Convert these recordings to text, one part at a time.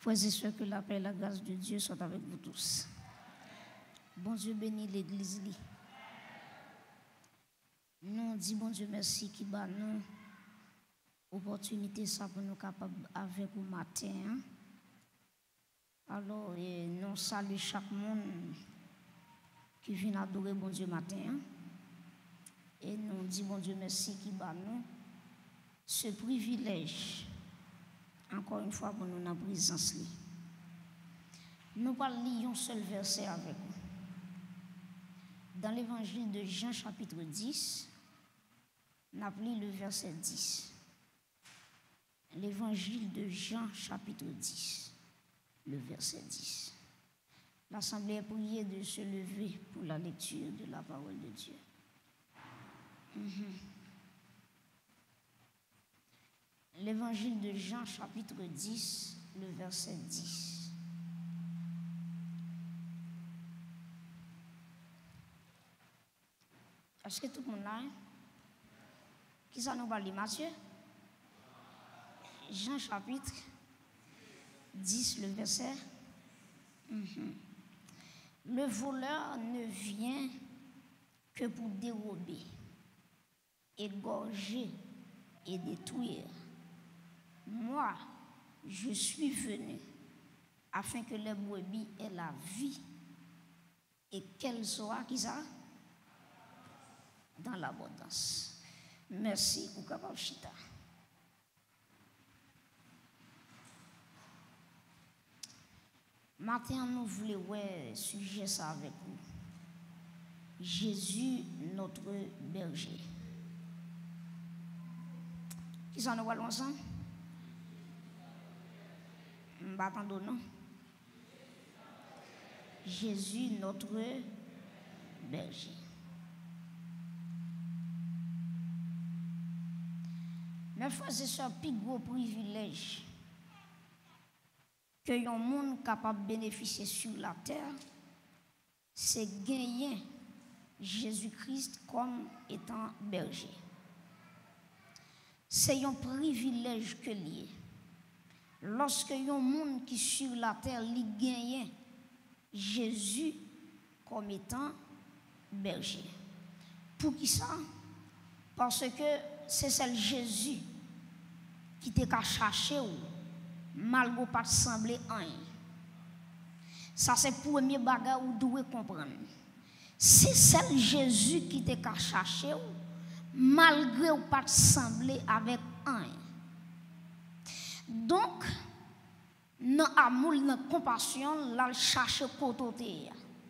Frères et sœurs, que la paix et la grâce de Dieu soient avec vous tous. Bon Dieu bénit l'église. Nous disons bon Dieu merci qui bat nous opportunité ça pour nous capables avec vous matin. Alors nous saluons chaque monde qui vient adorer bon Dieu matin. Et nous disons bon Dieu merci qui bat nous ce privilège. Encore une fois, pour nous dans la présence. Nous parlons un seul verset avec vous. Dans l'évangile de Jean, chapitre 10, nous avons le verset 10. L'évangile de Jean, chapitre 10, le verset 10. L'assemblée est priée de se lever pour la lecture de la parole de Dieu. L'évangile de Jean, chapitre 10, le verset 10. Est-ce que tout le monde là? Qui ça nous parle, Matthieu? Jean, chapitre 10, le verset. Le voleur ne vient que pour dérober, égorger et détruire. Moi, je suis venu afin que les brebis aient la vie et qu'elles soient qui ça? Dans l'abondance. Merci pour capable chita. Maintenant, nous voulons voir sujet ça avec vous. Jésus, notre berger. Qui s'en nous parlons ensemble? Non. Jésus, notre berger. Mes frères et sœurs, plus gros privilège que un monde capable de bénéficier sur la terre, c'est gagner Jésus-Christ comme étant berger. C'est un privilège que lié. Lorsque y a un monde qui sur la terre li gagne Jésus comme étant berger. Pour qui ça? Parce que c'est celle Jésus qui t'a cherché ou malgré pas sembler rien. Ça c'est le premier bagage ou doit comprendre. C'est celle Jésus qui t'a cherché ou malgré pas sembler avec rien. Donc, dans l'amour, dans la compassion, là, cherche côté.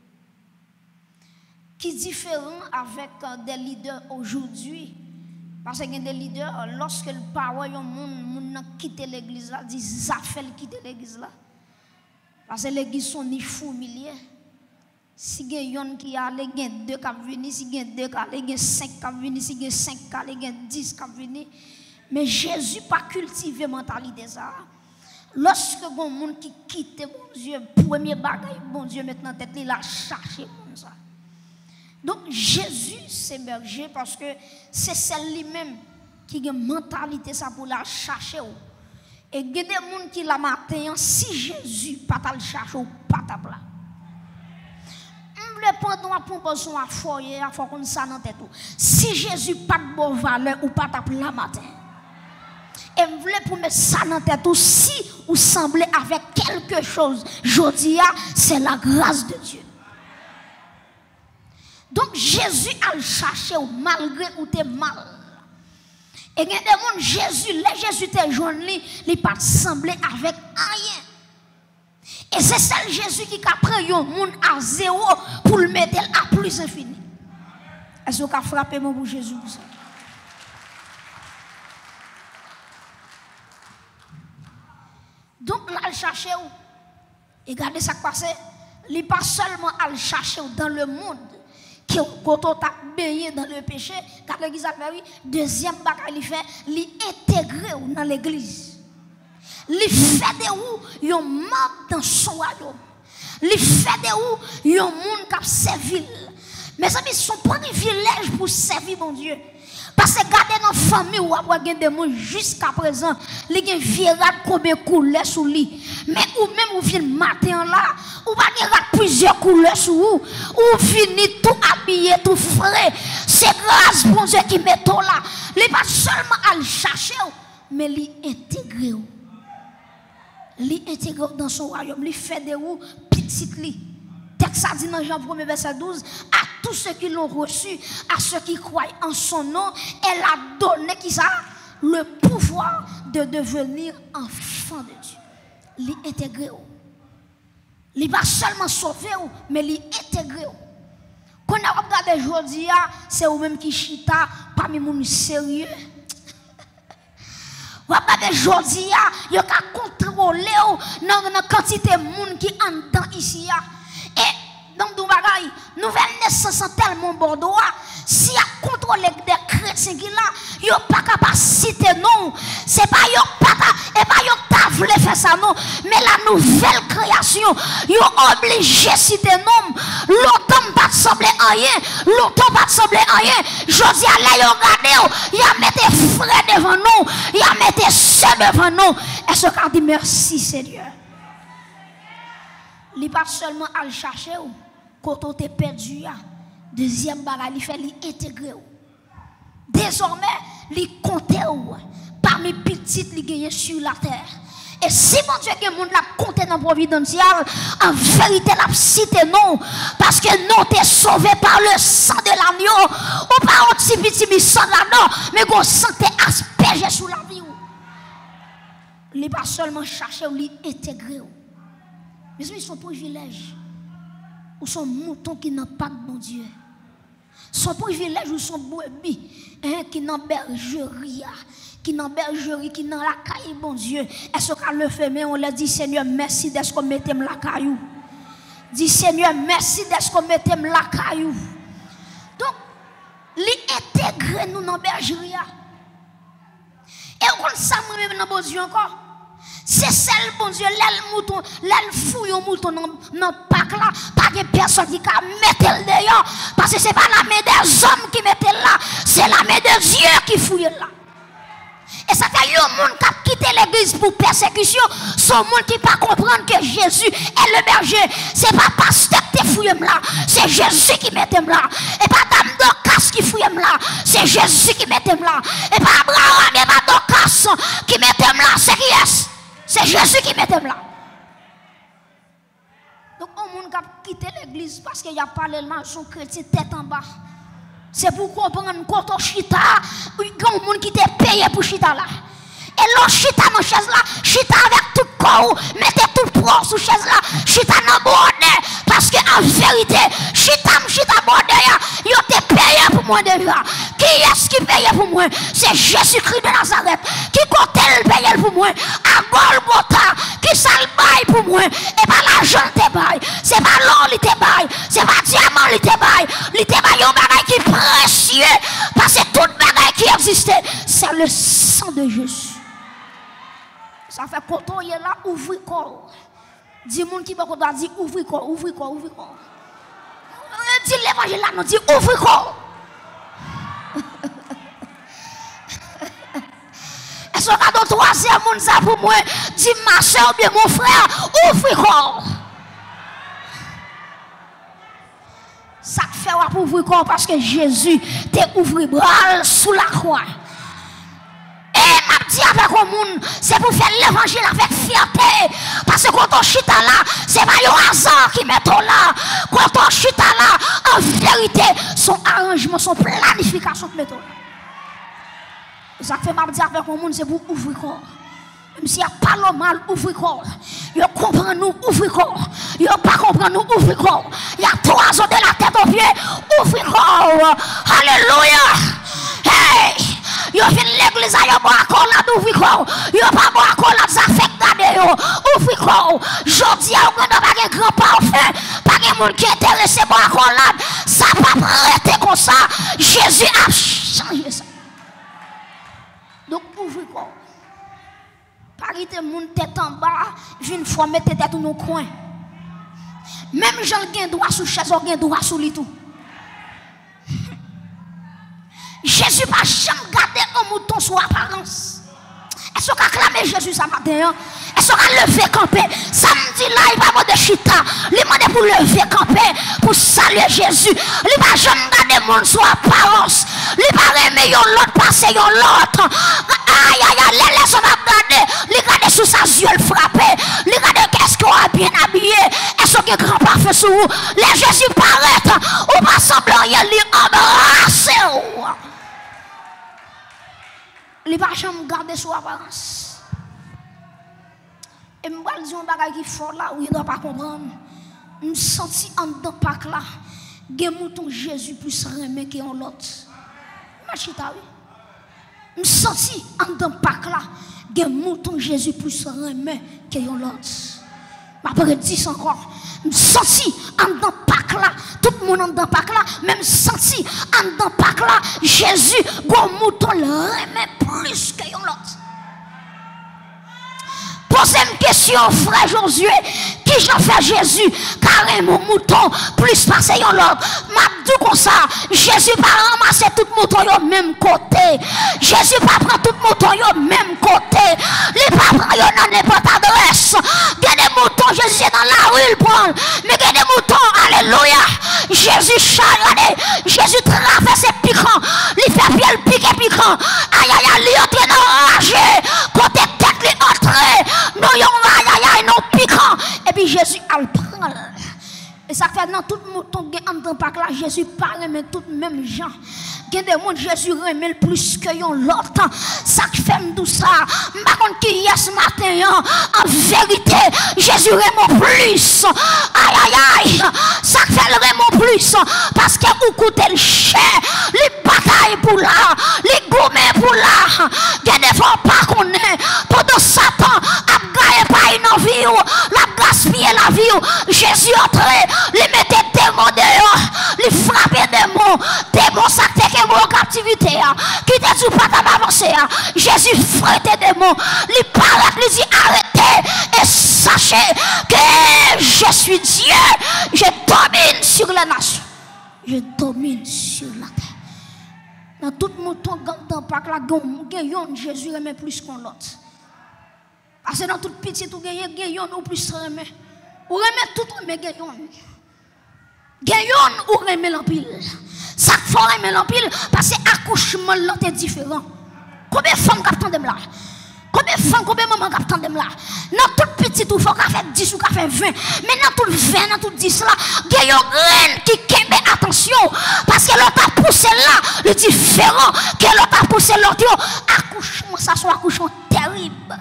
Qui est différent avec des leaders aujourd'hui. Parce qu'il y a des leaders, lorsque le parole, le monde quitte l'église, là, dit ça fait quitter l'église. Là. Parce que l'église sont ni fou milliers. Si il y a un qui a, il y a deux qui viennent, si il y a deux qui a, il y a 5 qui viennent, si il y a 5 qui a, il y a 10 qui viennent. Mais Jésus pas cultivé mentalité ça. Lorsque bon monde qui quitte bon Dieu, premier bagaille bon Dieu maintenant tête il a cherché comme ça. Donc Jésus c'est berger parce que c'est celle lui-même qui a mentalité ça pour la chercher. Et il y a des gens qui la matin si Jésus pas ta le chercher ou pas ta plat. Le pendant à proposition à foyer à faut qu'on ça dans tête. Si Jésus pas de bonne valeur ou pas ta plat matin. Et vous voulez pour mettre ça dans tête aussi ou sembler avec quelque chose. Jodia, c'est la grâce de Dieu. Donc Jésus a le cherché malgré ou t'es mal. Et il y a des gens, Jésus, les Jésus te joint, il pas semblé avec rien. Et c'est ça Jésus qui a pris un monde à zéro pour le mettre à plus infini. Est-ce que vous frappé mon pour Jésus pour ça? Donc là, il cherche où? Et regardez ça qui passe. Il n'est pas seulement à le chercher dans le monde, qui quand on t'a baigné dans le péché, car l'église a fait, deuxième bagage, il fait, il intègre dans l'église. Il fait de où un membre dans son royaume. Il fait de où un monde qui a servi. Mes amis, son privilège pour servir mon Dieu. Parce que garder dans la famille ou après des gens jusqu'à présent, les gens virent combien de couleurs sous lui. Mais ou même ou vient matin là, ou pas plusieurs couleurs sous vous, ou finit tout habillé, tout frais. C'est grâce bon Dieu qui met tout là. Il n'est pas seulement à le chercher, mais il intègre. Il intègre dans son royaume, il fait des roues petites. Texte ça dit dans Jean 1 verset 12, à tous ceux qui l'ont reçu, à ceux qui croient en son nom, elle a donné qui ça le pouvoir de devenir enfant de Dieu. Li intégrer. Li pas seulement sauver mais li intégrer. Quand on a regardé aujourd'hui, c'est ou même qui chita parmi les sérieux. Ou regardez aujourd'hui, il y a qu'à contrôler dans la quantité de monde qui en dedans ici. Et donc, nouvelle naissance tellement bordeaux, si a contrôlé des chrétiens qui là, ils n'ont pas capacité non. C'est pas yon pas et pas yon ta voulu faire ça non, mais la nouvelle création, ils ont obligé citer non. L'automne pas sembler rien, l'automne pas sembler rien. Jodi a là yon regardé, il a mis frères devant nous, il a mis sœurs devant nous. Est-ce qu'on dit merci Seigneur? Il n'est pas seulement à le chercher quand on est perdu. Deuxième bagage, il fait l'intégrer. Désormais, il compte parmi les petites qui gagnent sur la terre. Et si mon Dieu que monde l'a compté dans providentiel, en vérité la cité non, parce que nous t'es sauvé par le sang de l'agneau, ou par un petit sang de l'agneau, mais qu'on sang t'est aspergé sous la vie. Il n'est pas seulement chercher ou l'intégrer. Mais ils sont privilèges. Ou sont moutons qui n'ont pas de bon Dieu. Son privilège ou son brebis qui n'ont bergerie. Qui n'ont bergerie, qui n'ont la caille, bon Dieu. Est-ce qu'on le fait, mais on leur dit Seigneur, merci d'être qu'on mette la caillou. Dis Seigneur, merci d'être qu'on mette la caillou. Donc, l'intégrer nous dans la bergerie. Et on ça même dans bon Dieu encore. C'est celle, bon Dieu, l'aile mouton, l'aile fouille au mouton dans le pack là, pas de personne qui a mettre le dehors, parce que ce n'est pas la main des hommes qui mettent là, c'est la main de Dieu qui fouille là. Et ça fait un monde qui a quitté l'église pour persécution, son monde qui ne peut pas comprendre que Jésus est le berger. Ce n'est pas pasteur qui fouille là, c'est Jésus qui met là. Et pas Dame Dorcas qui fouille là, c'est Jésus qui met là. Et pas Abraham et pas Dorcas qui met là, c'est qui est? C'est Jésus qui met là. Donc, on monde qui a quitté l'église parce qu'il y a parlé mal son chrétien tête en bas. C'est pour comprendre quand on chita, il y a un monde qui t'a payé pour chita là. Et l'on chita dans la chaise là, chita avec tout le corps, mettez tout le poids sur la chaise là, chita dans le bonnet. Parce qu'en vérité, chita bonnet, il t'a payé pour moi déjà. Qui est-ce qui paye pour moi? C'est Jésus-Christ de Nazareth. Qui compte-t-il payer pour moi? À Golgotha, qui ça le bail pour moi? Et pas l'argent te bail, c'est pas l'or qui te bail, c'est pas diamant qui te bail, il te bail un bagage qui est précieux. Parce que tout bagage qui existait, c'est le sang de Jésus. Ça fait quand on est là, ouvrir le corps. Dis moun qui doit dire ouvrir le corps, ouvrir le corps, ouvrir le corps. Dis l'évangile là, nous dit ouvrir le corps. Est-ce qu'on a d'autres troisième monde ça pour moi? Dis ma soeur ou bien mon frère, ouvrir le corps. Ça fait pour ouvrir le corps parce que Jésus t'a ouvert bras sous la croix. Et m'a dit avec le monde, c'est pour faire l'évangile avec fierté. Parce que quand on chute là, c'est pas un hasard qui met là. Quand on chute là, en vérité, son arrangement, son planification qui met là. Ça fait m'a dit avec le monde, c'est pour ouvrir le corps. Même s'il n'y a pas le mal, ouvrir le corps. Il comprend nous, ouvrir le corps. Il ne pas comprendre nous, ouvrir le corps. Il y a 3 ans de la tête aux pieds, ouvrir le corps. Alléluia. Hey! Yo fin l'église yo bois accolade ouvri corps. Yo pas bois accolade ça fait garder yo. Ouvri corps. Jodi a on pas grand parfait. Pas de monde qui intéressé bois accolade. Ça pas prêter comme ça. Jésus a changé ça. Donc ouvri corps. Parité monde tête en bas, une fois mettre tête dans nos coins. Même Jean gen droit sous chaise, gen droit sous lit tout. Jésus n'a jamais gardé un mouton sous apparence. Est-ce qu'on a clamé Jésus ce matin? Est-ce qu'on a levé camper? Samedi là, il va de chita. Il m'a demandé pour lever camper, pour saluer Jésus. Il va jamais garder mon sous apparence. Il va remettre l'autre, passer l'autre. Aïe, aïe, aïe, laisse-moi regarder. Il regarde sous sa yeux, il frappe. Il regarde qu'est-ce qu'on a bien habillé. Est-ce qu'on a grand parfait sous vous? Les Jésus paraît. Ou pas semblant rien, il embrasse. Il va jamais garder son apparence. Et je vais dire un bagage qui est fort là, où il ne doit pas comprendre. Je me sens en dedans Pâques là, il y a un mouton Jésus plus remet que l'autre. Je me sens en dedans Pâques là, il y a un mouton Jésus plus remet que l'autre. Après 10 encore. Je me sens en dedans Pâques là, tout le monde en dedans Pâques là, même senti en dedans Pâques là, Jésus, un mouton le remet plus que l'autre. Posez une question, frère Josué, qui j'en fait Jésus, carrément mouton, plus passé yon l'autre. M'a dit comme ça, Jésus pas ramasser tout mouton au même côté. Jésus pas prendre tout mouton au même côté. Il pas prendre yon dans n'importe adresse. Il y a des moutons, Jésus est dans la rue, il prend. Mais il y a des moutons, alléluia. Jésus charade, Jésus traverse piquant. Il fait bien le piqué piquant. Aïe aïe aïe, il entre dans le rage. Côté tête, il entre. Non, aïe, non, piquant. Et puis Jésus a le prend. Et ça fait dans tout le mouton qui est en train de Jésus parle, mais tout le même gens. Il y a des gens Jésus remet plus que l'autre. Ça fait tout ça. Par contre, qui y a ce matin, en vérité, Jésus remet plus. Aïe, aïe, aïe. Ça fait le remet plus. Parce que vous coûtez le cher. Les batailles pour là. Les gourmets pour là. Il y a des fois pas qu'on est. Pendant Satan a gagné pas une vie. La gaspillé la vie. Jésus entré. Les mettait des mots dehors. Les frappait des mots. Des mots ça fait en captivité, qui te dit pas d'avancer. Jésus frottait des mots, il parlait, il dit arrêtez et sachez que je suis Dieu, je domine sur la nation, je domine sur la terre. Dans tout le monde, dans Pâques, Jésus remet plus qu'on l'autre. Parce que dans tout petit, tout gagnons ou plus remet. Ou remet tout, mais gagnons. Gagnons ou remet l'empile. Ça faut remettre l'empile parce que l'accouchement est différent. Combien de femmes captent là? Combien de femmes, combien de mamans captent là? Dans tout petit, il faut qu'on fasse 10 ou qu'on fasse 20. Mais dans tout 20, dans tout 10 là, il y a une graine qui kembe attention. Parce que l'autre a poussé là, le différent. Que l'autre a poussé l'autre. Accouchement, ça soit accouchement terrible.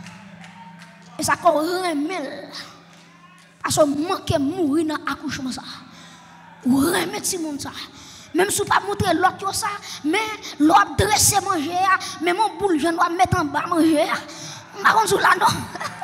Et ça qu'on remet. Parce qu'on manque de mourir dans l'accouchement. Ou remettre ce monde ça. Même si vous ne pouvez pas montrer l'autre ça, mais l'autre dresser manger, mais mon boule, je dois mettre en bas manger. Je là non.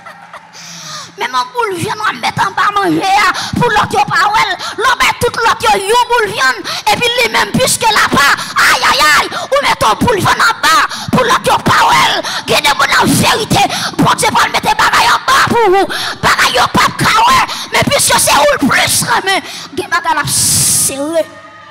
Mais mon boule, je dois mettre en bas manger pour l'autre parole. L'autre met toute l'autre yo boule viande et puis lui même puisque là-bas, aïe aïe aïe, ou met ton boule viande en bas pour l'autre parole. Gardez mon en vérité, pour Dieu pas mettre bagaille en bas pour vous. Bagaille pas kawe, mais puisque c'est où le plus mais gardez bagaille serré.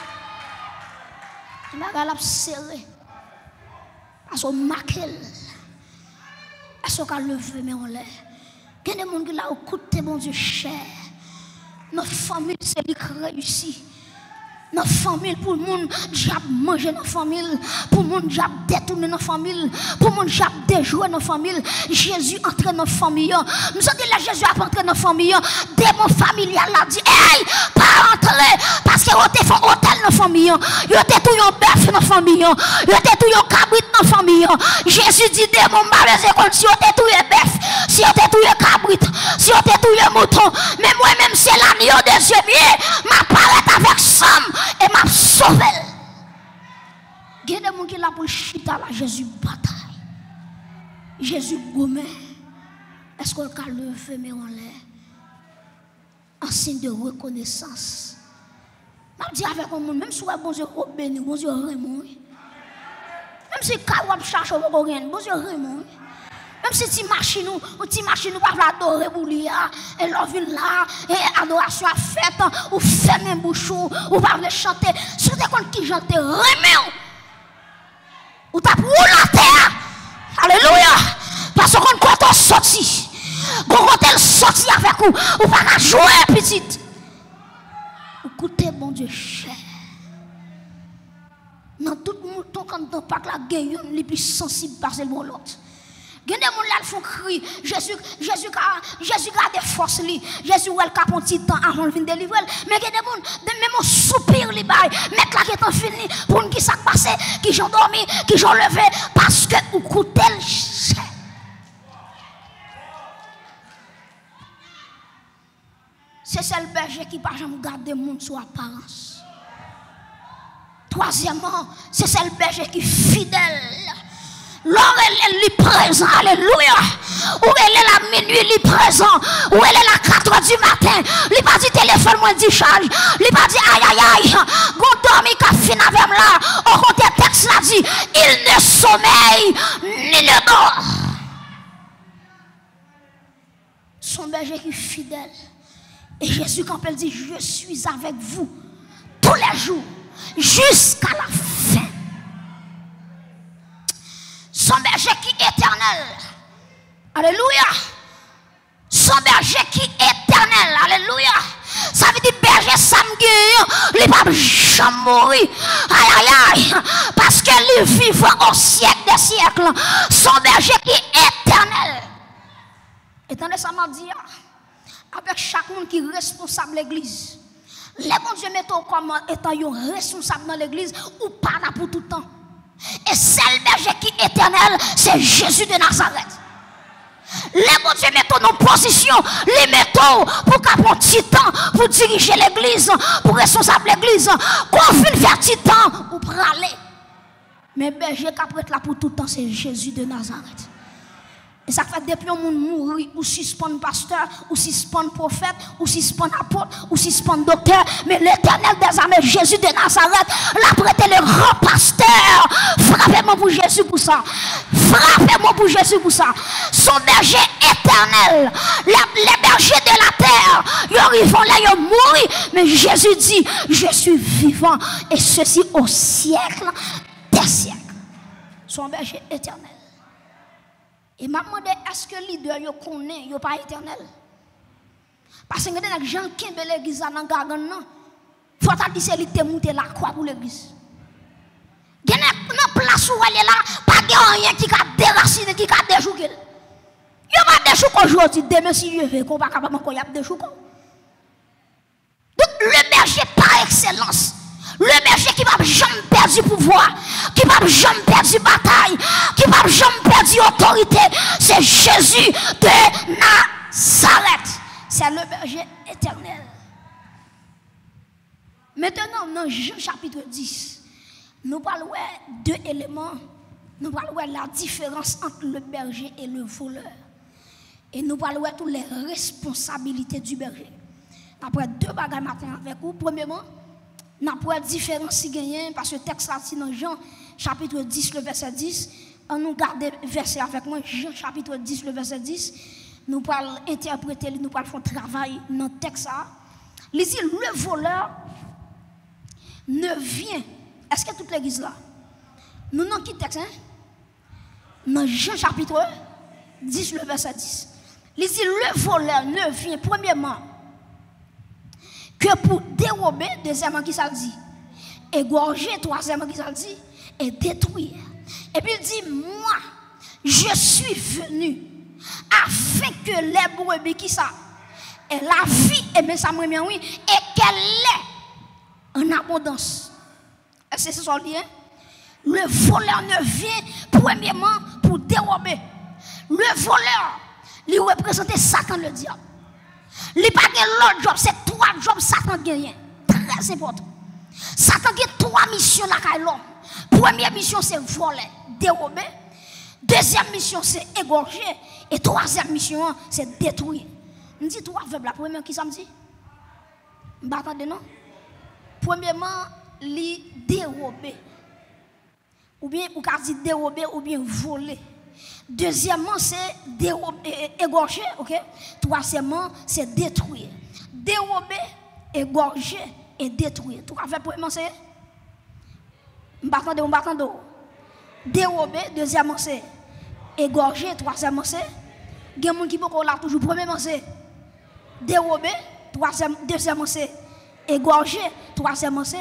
Magal a serré. Parce qu'on marque. Parce qu'on a levé, mais on l'air. Il y a des gens qui ont écouté, mon Dieu, cher. Notre famille, c'est lui qui réussit. Notre famille, pour le monde, j'ai mangé notre famille. Pour le monde, j'ai détourné notre famille. Pour le monde, j'ai déjoué notre famille. Jésus entre dans notre famille. Nous sommes dit là, Jésus a entré dans notre famille. Démon familial a dit, hey, pas entrer. Parce que vous avez fait un hôtel dans notre famille. Vous avez tout un bœuf dans notre famille. Vous avez tout un cabrit dans notre famille. Jésus dit, démon, si vous avez tout un bœuf, si vous avez tout un cabrit, si vous avez tout un mouton, mais moi-même, c'est l'agneau des yeux, ma parole avec Sam. Et m'a sauvé. Il y a des gens qui sont là pour chita là, Jésus bataille. Jésus gomme. Est-ce qu'on a levé mais on l'air? En signe de reconnaissance. Je dis avec un monde, même si bon Dieu est béni, bon Dieu est Raymond. Même si vous cherchez bon Dieu est Raymond. Même si tu machines nous pas adorer pour lui, et l'on vient là, et adoration à fête, ou fermer bouchon, ou pas chanter. Si vous êtes qui chante, remets. Ou t'a roulé la terre. Alléluia. Parce qu'on quand on sorti. Quand elle sorti avec vous, ou pas jouer petite. Écoutez mon Dieu cher. Dans tout le monde quand on parle la guerre, les plus sensibles par celle de l'autre. Il y a des gens qui font crier. Jésus a des forces. Jésus a un petit temps avant de venir délivrer. Mais il y a des gens qui même soupir les bails. Mettre la qui est fini pour qui s'est passé, qui ont dormi, qui ont levé. Parce que vous coûtez le cher. C'est celle berger qui ne jamais garder le monde sur apparence. Troisièmement, c'est celle berger qui est fidèle. L'heure elle est présent, alléluia. Où elle est la minuit, elle est présent. Où elle est la 4 heures du matin. Il pas dit téléphone, moi dit charge. Il pas dit aïe aïe aïe. Gon dormi qu'a fin avec là. Au contraire, texte là dit, il ne sommeille ni ne dort. Son berger qui est fidèle. Et Jésus quand elle dit, je suis avec vous tous les jours jusqu'à la fin. Son berger qui est éternel. Alléluia. Son berger qui est éternel. Alléluia. Ça veut dire berger samedi. Il ne va jamais mourir. Aïe aïe aïe. Parce qu'il vivra au siècle des siècles. Son berger qui est éternel. Étendez ça m'a dit. Avec chaque monde qui est responsable de l'église. Les bons Dieu mettent comme étant responsable dans l'église ou pas là pour tout le temps. Et celle berger qui est éternel, c'est Jésus de Nazareth. Les bons Dieu mettent en position, les mettons pour qu'à un petit temps pour diriger l'église, pour responsable l'église, qu'on finisse faire petit temps ou pour aller. Mais berger qui est là pour tout le temps, c'est Jésus de Nazareth. Et ça fait depuis un monde mourir, ou suspend pasteur, ou suspend prophète, ou suspend apôtre, ou suspend docteur. Mais l'éternel des armées, Jésus de Nazareth, l'a prêté le grand pasteur. Frappez-moi pour Jésus pour ça. Frappez-moi pour Jésus pour ça. Son berger éternel, les bergers de la terre, ils arrivent là, ils mourent. Mais Jésus dit, je suis vivant, et ceci au siècle des siècles. Son berger éternel. Et m'a demandé, est-ce que le leader yo connaît, yo pas éternel? Parce que les gens qui ont l'église dans Gargan, il faut dire que c'est monter la croix pour l'église. Il y a une place où elle est là, pas de rien qui a déraciner, qui a déjoué. Il n'y a pas de déjoué aujourd'hui, demain si je veux, qu'on va capable de déjouer. Donc le berger par excellence. Le berger qui va jamais perdre pouvoir, qui va jamais perdre bataille, qui va jamais perdre autorité, c'est Jésus de Nazareth. C'est le berger éternel. Maintenant, dans Jean chapitre 10, nous parlons de deux éléments. Nous parlons de la différence entre le berger et le voleur. Et nous parlons de toutes les responsabilités du berger. Après deux bagages matin avec vous. Premièrement, nous avons une différence parce que le texte là, dans Jean chapitre 10, le verset 10. On nous garde le verset avec moi, Jean chapitre 10, le verset 10. Nous parlons interpréter, nous parlons faire travail dans le texte là. Il dit, le voleur ne vient. Est-ce que toute l'église là? Nous n'avons qui texte, hein? Dans Jean chapitre 10, le verset 10. Il dit, le voleur ne vient, premièrement, que pour dérober, deuxièmement, qui ça dit, égorger, troisièmement, qui ça dit, et détruire. Et puis il dit, moi, je suis venu afin que les brebis qui ça, et la vie, et bien ça me oui, et qu'elle est en abondance. Est-ce que c'est son lien? Le voleur ne vient premièrement pour dérober. Le voleur, il représente Satan le diable. Il n'y a pas l'autre job, c'est trois jobs Satan gagne. Très important. Satan a trois missions à l'homme. Première mission, c'est voler, dérober. Deuxième mission, c'est égorger. Et troisième mission, c'est détruire. On dit trois verbes. La première, qui ça me dit? Vous m'entendez, non? Premièrement, il dérober. Ou bien, ou qu'a dit dérober, ou bien voler. Deuxièmement, c'est égorger, ok? Troisièmement, c'est détruire. Dérober, égorger et détruire. Tout à fait, premièrement, c'est m'attendez. dérober, deuxièmement c'est égorger, troisièmement c'est il y a des gens qui peuvent là toujours premièrement c'est dérober, deuxièmement c'est égorger, troisièmement c'est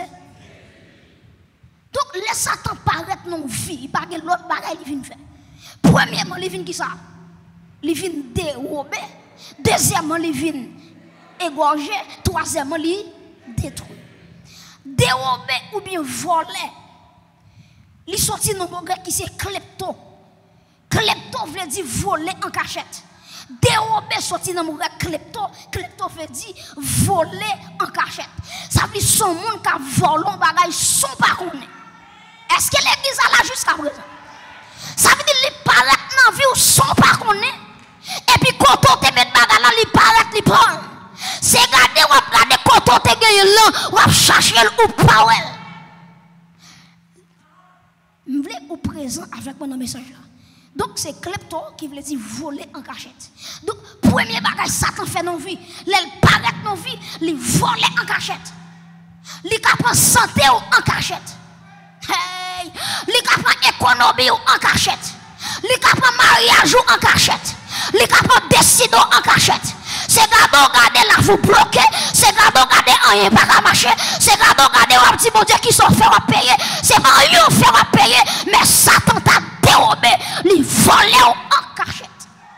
donc laisse Satan paraître non vie, pas que l'autre bagaille il vient faire. Premièrement, il vient qui ça? Il vient dérober, deuxièmement il vient égorger, troisièmement il détruire. Dérober ou bien voler. Il sorti dans mon grec qui c'est klepto. Klepto veut dire voler en cachette. Dérober sorti dans mon grec klepto. Klepto veut dire voler en cachette. Ça veut dire son monde qui a volé un bagage son pas connaît. Est-ce que l'église a là jusqu'à présent? Ça veut dire qu'il paraît dans la vie ou son pas connaît. Et puis quand on te met bagage là, il paraît, il prend. C'est garder ou regarder quand on te gagne là, ou chercher ou pas. Je voulais être présent avec mon message là. Donc c'est klepto qui veut dire voler en cachette. Donc premier bagage Satan fait dans la vie, il paraît dans la vie, il vole en cachette. Il prend santé en cachette. Hey, il prend économie en cachette. Il prend mariage en cachette. Il prend décision en cachette. C'est gardons garder là vous bloquer, c'est gardons garder rien pas marcher, c'est gardons garder un petit bon Dieu qui sont fait payer, c'est pas rien faire payer, mais Satan t'a dérobé, il volé en cachette.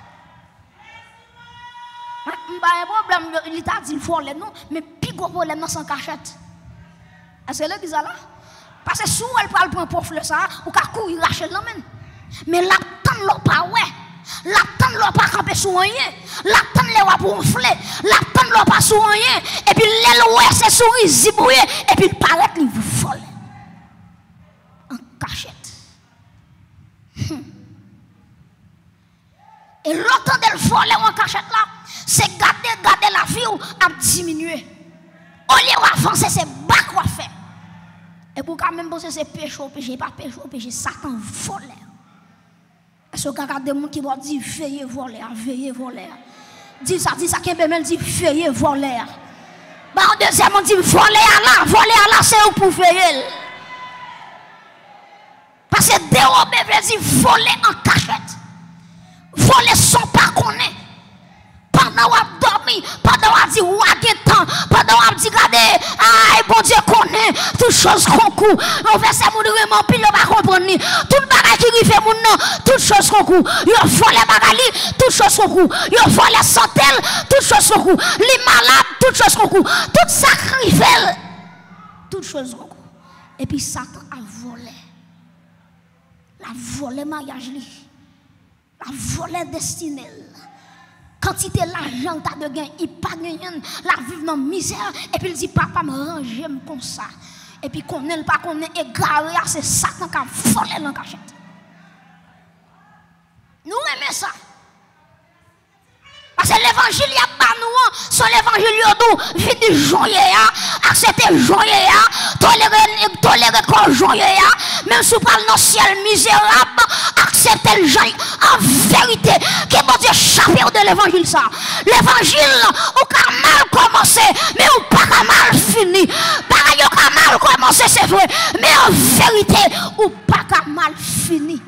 Pas un problème, il t'a dit voler non, mais plus gros problème sans cachette. Est-ce que l'église là? Parce que si elle prend pour le ça, ou qu'à courir racher là même. Mais la tente l'ont pas ouais. La tente l'ont pas camper sur rien. La tente l'ont pas gonfler. La tente l'ont pas sur rien. Et puis l'aile ouais c'est souris ziboué et puis il paraît qu'il vole en cachette. Et l'autre de voler en cachette là, c'est garder la vie ou à diminuer. Au lieu d'avancer, c'est bas quoi faire. Et pour quand même penser c'est péché, pas péché, Satan vole. Est-ce que vous avez des gens qui vont dire veillez voler, veillez voler. Dis ça, qui même dit veillez voler. Bah, deuxièmement, dit voler à là, c'est où pour veiller. Parce que dérober veut dire voler en cachette. Voler sans pas connaître. Pendant qu'on a dormi, pendant qu'on a dit ouagé temps, pendant qu'on a dit regardez, ah bon Dieu connaît toutes choses qu'on court. On fait ça mon vraiment pile pas comprendre ni tout bagage qui fait mon nom, toutes choses qu'on court. Yo volé bagali, toutes choses qu'on court. Yo volé santel, toutes choses qu'on court. Les malades, toutes choses qu'on court. Tout sacrifice, toutes choses qu'on court. Et puis Satan a volé. La volé mariage li. La volé destinée. Quantité l'argent t'as de gain, il pas gagné, la vivre dans misère et puis il dit papa me ranger comme ça. Et puis qu'on n'est pas qu'on est égaré, c'est Satan qui a volé dans la cachette. Nous aimons ça. Parce que l'évangile y a pas nous, son l'évangile y vite joyeux, accepter joyeux, tolérer qu'on joyeux, même si vous parlez dans le ciel misérable, accepter le joyeux en vérité, que bon Dieu chaper de l'évangile ça. L'évangile, ou qu'a mal commencé, mais ou pas mal fini. Pareil, ou qu'a mal commencé, c'est vrai, mais en vérité, ou pas mal fini.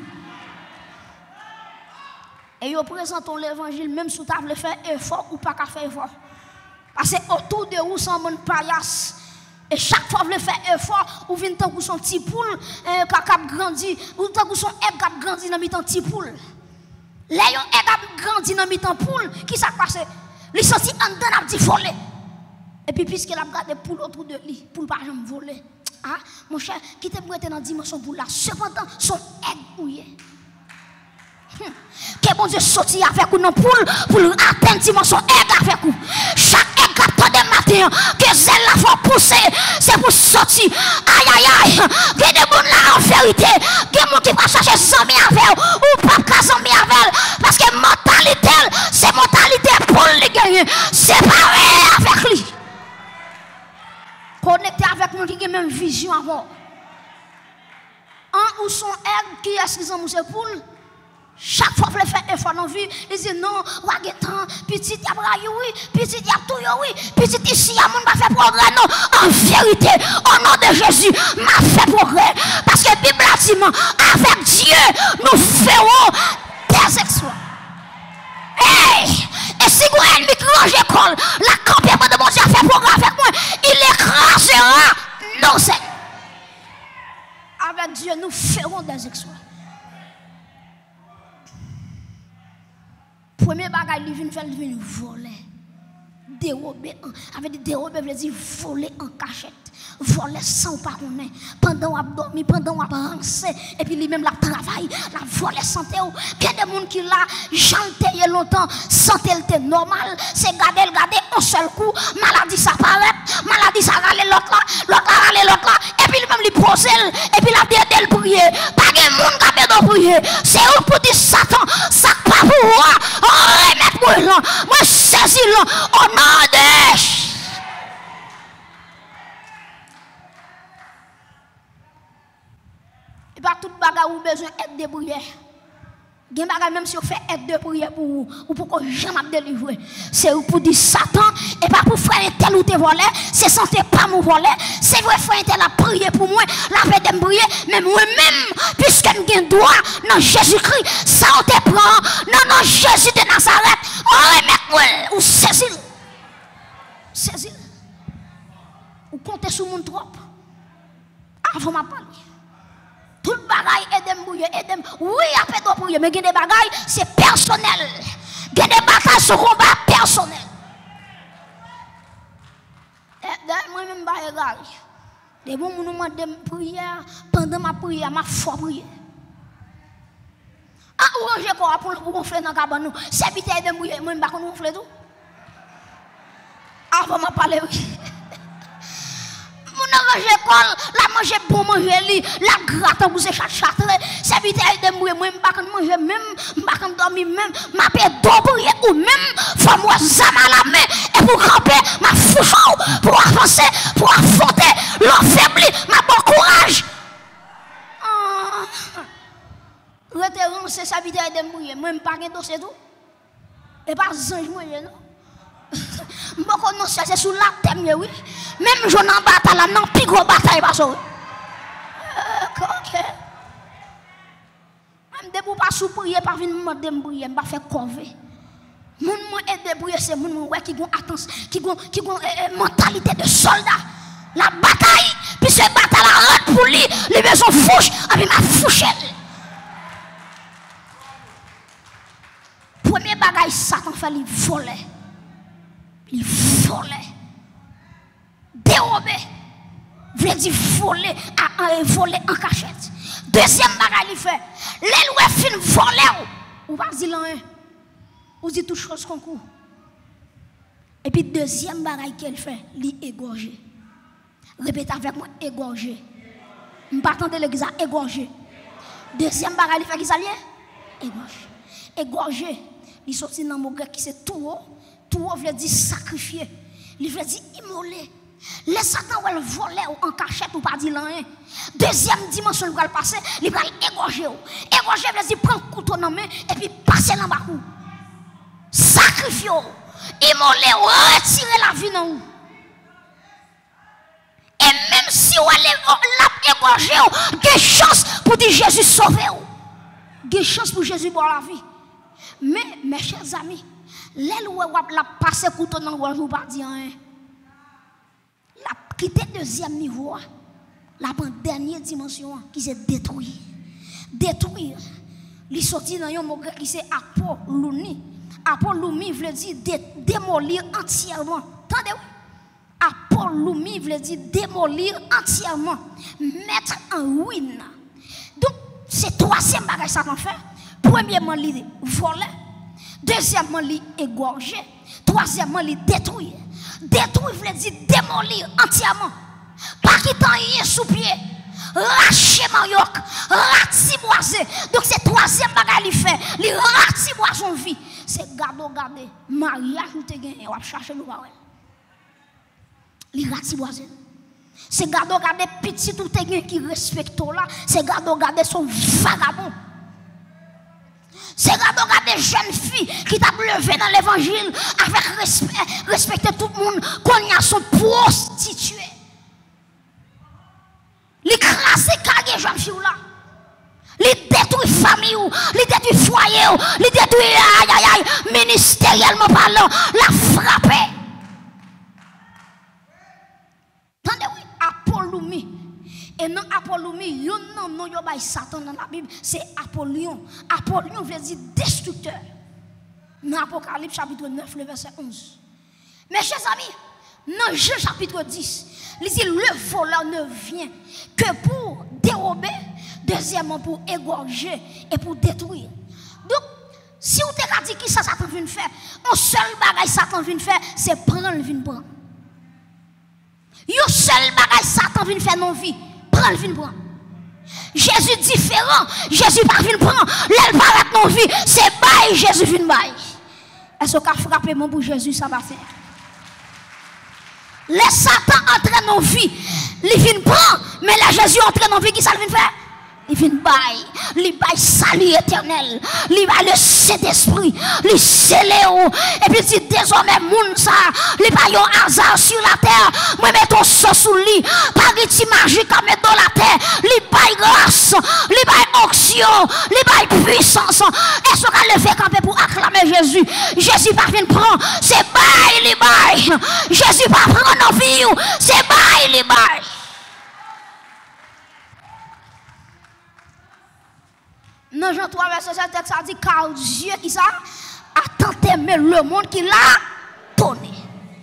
Et vous présentez l'évangile même si vous avez fait effort ou pas qu'à faire effort. Parce que autour de vous, sans mon paillasse. Et chaque fois que vous faites effort, vous venez tant que son petit poule qui a grandi, ou tant que son aigle qui a grandi dans le petit poule. Là, yon aigle a grandi dans le poule, qui s'est passé? Il sorti en dedans, il a dit voler. Et puis, puisqu'il a gardé poule autour de lui, pour ne pas jamais voler. Ah, mon cher, qui te prête dans la dimension poule là, cependant, son aigle ouillé. Que bon Dieu sorti avec vous dans poule pour atteindre dimension aigle avec vous. Chaque aigle de matin que zèle la faut pousser, c'est pour sortir. Aïe aïe aïe. Il y a des gens là en vérité, il y a des gens qui vont chercher zami avec ou pas qu'à zami avec parce que mentalité, c'est mentalité pour les gagner. Séparé avec lui. Connecté avec nous qui a même vision avant. Un ou son aigle qui est ce qu'ils c'est poule. Chaque fois que vous faites effort dans la vie, ils disent non, petit, il y a braillé, petit, il y a tout, oui. Petit ici, à mon pas fait progrès, non. En vérité, au nom de Jésus, m'a fait progrès. Parce que la Bible a dit, avec Dieu, nous ferons des exploits. Hey! Et si vous avez une grande école, la campagne de mon Dieu a fait progrès avec moi, il écrasera nos ennemis. Avec Dieu, nous ferons des exploits. Premier bagage, il vient voler. Dérober, avec dérober, veut dire voler en cachette. Voler sans pas connaître. Pendant qu'on a dormi, pendant qu'on a avancé, et puis lui-même la travail, la voler santé. Il y a des gens qui là, chanté longtemps, santé était normal, c'est garder un seul coup, maladie ça paraît, maladie ça râle l'autre là, et puis lui-même lui pose, et puis la vie elle prier. Pas de monde qui a besoin de prier. C'est eux pour dire Satan, ça pas pour moi. Remettre-moi là, moi saisis là, au nom de. Et pas toute bagarre ou besoin d'aide de prière. Gen bagay même si vous faites aide de prière pour vous, ou pour que jamais délivrer. C'est pour dire Satan, et pas pour faire tel ou te voler, c'est santé pas me voler, c'est vrai faire tel la prier pour moi, la paix de me prier, mais moi-même, puisque j'ai droit dans Jésus-Christ, ça on te prend, non, Jésus de Nazareth, remettre-moi, ou saisis. Saisis. Ou comptez sur mon trop. Avant ma parole. Tout le bagaille, aidez-moi. Oui, après de prier, mais il y a des bagailles, c'est personnel. Il y a des bagailles, ce combat personnel. Moi-même, je suis égal. Les bons nous demandent de prier, pendant ma prière, ma foi prière. Ah, orange quoi pour gonfler dans la cabane. C'est vite de prier, moi, je ne sais pas gonfler tout. Avant ma parler, oui. Mon arrange école, la manger bon manger la gratte pour se châtre, c'est vite de moi même pas manger même, pas dormir même, m'a paix d'obrir ou même faut moi zam à la main et pour camper ma fouchon pour avancer, pour affronter l'affaibli, ma bon courage. Rétérance c'est ça vite de moi même pas gain dossier tout. Et pas zange moi non. Beaucoup non c'est sous la thème oui. Même je n'en bataille là non plus gros bataille pas ça. OK. Même de pour pas sous prier pas venir demander me prier, pas faire corvée. Moun moi aider prier c'est moun ouais qui gon attention, qui gon mentalité de soldat. La bataille, puis cette bataille la rentre pour lui, les besoins fouche avec ma fouchette. Premier bagage Satan fait il voler. Il volait, dérober, veut dire voler en cachette. Deuxième bagage, il fait, les fin voler, ou pas dire l'un, ou dit toute chose qu'on court. Et puis deuxième bagage qu'elle fait, il égorger. Répétez avec moi, égorger. Je ne pas attendre l'église à égorger. Deuxième bagage, il fait qui s'allie? Égorger. Égorger, il sortit dans mon grec qui c'est tout haut. Tout veut dire sacrifier. Il veut dire immoler. Les Satan va le voler en cachette ou pas dire rien. Deuxième dimension, il va le passer, il va l'égorger. Égorger veut dire prendre un couteau dans la main et puis passer dans le bas. Sacrifier, immoler, retirer la vie dans vous. Et même si vous allez l'égorger, il y a chance pour dire Jésus sauver. Il y a chance pour Jésus pour la vie. Mais, mes chers amis, l'aile où la passe couteau dans le jour pas dire rien. La quitter deuxième niveau, la dernière dimension qui s'est détruire. Détruire. Il sorti dans un mot qui c'est apollouni. Apollouni veut dire démolir entièrement. Entendez-vous? Apollouni veut dire démolir entièrement, mettre en ruine. Donc c'est troisième bagage ça qu'on fait. Premièrement, il voler. Deuxièmement, il égorger. Troisièmement, il détruire. Détruire veut dire démolir entièrement. Pas quitter rien sous pied. Racher manioc. Ratiboiser. Donc, c'est troisième bagage qu'il fait. Il ratiboise son vie. C'est garder. Mariage ou te gagné. On va chercher le parole. Il ratiboise. C'est garder petit ou te gagné qui respecte là. C'est garder son vagabond. C'est regarder des jeunes filles qui t'a levé dans l'évangile avec respect, respecter tout le monde, qu'on y a son prostitué. L'écraser carré jeune fille là. Les détruit famille, les détruit foyer, les détruit aïe aïe aïe, ministériellement parlant, la frapper. Attendez oui, Apollumi. Et non Apollumi, yon non yo bay Satan dans la Bible, c'est Apollyon. Apollyon veut dire destructeur. Dans Apocalypse chapitre 9, le verset 11. Mes chers amis, dans Jean chapitre 10, il dit le voleur ne vient que pour dérober, deuxièmement pour égorger et pour détruire. Donc, si on t'a dit qui ça Satan vient faire, un seul bagage Satan vient faire, c'est prendre le vin prendre. Un seul bagage Satan vient faire dans vie, prendre le vin prendre. Jésus différent, Jésus pas vient prendre, l'aile paraît dans vie, c'est bail Jésus vient bail. Est-ce qu'on a frappé mon pour Jésus ça va faire? Les Satan entraînent nos vies, ils viennent prendre, mais là Jésus entraîne nos vies, qui ça vient faire? Il vient bail, il bail salut éternel, il bail le Saint-Esprit, il scellé et puis dit désormais moun ça, il bail un hasard sur la terre, moi mets ton sang sous lui, pas de magique à mettre dans la terre, il bail grâce, il bail onction, il bail puissance. Est-ce qu'on a levé camper pour acclamer Jésus? Jésus pas vient prendre, c'est bail, il bail. Jésus pas prendre nos vies, c'est bail, il bail. Dans Jean 3, verset 7, texte a dit car Dieu qui ça a tant aimé le monde qu'il l'a donné.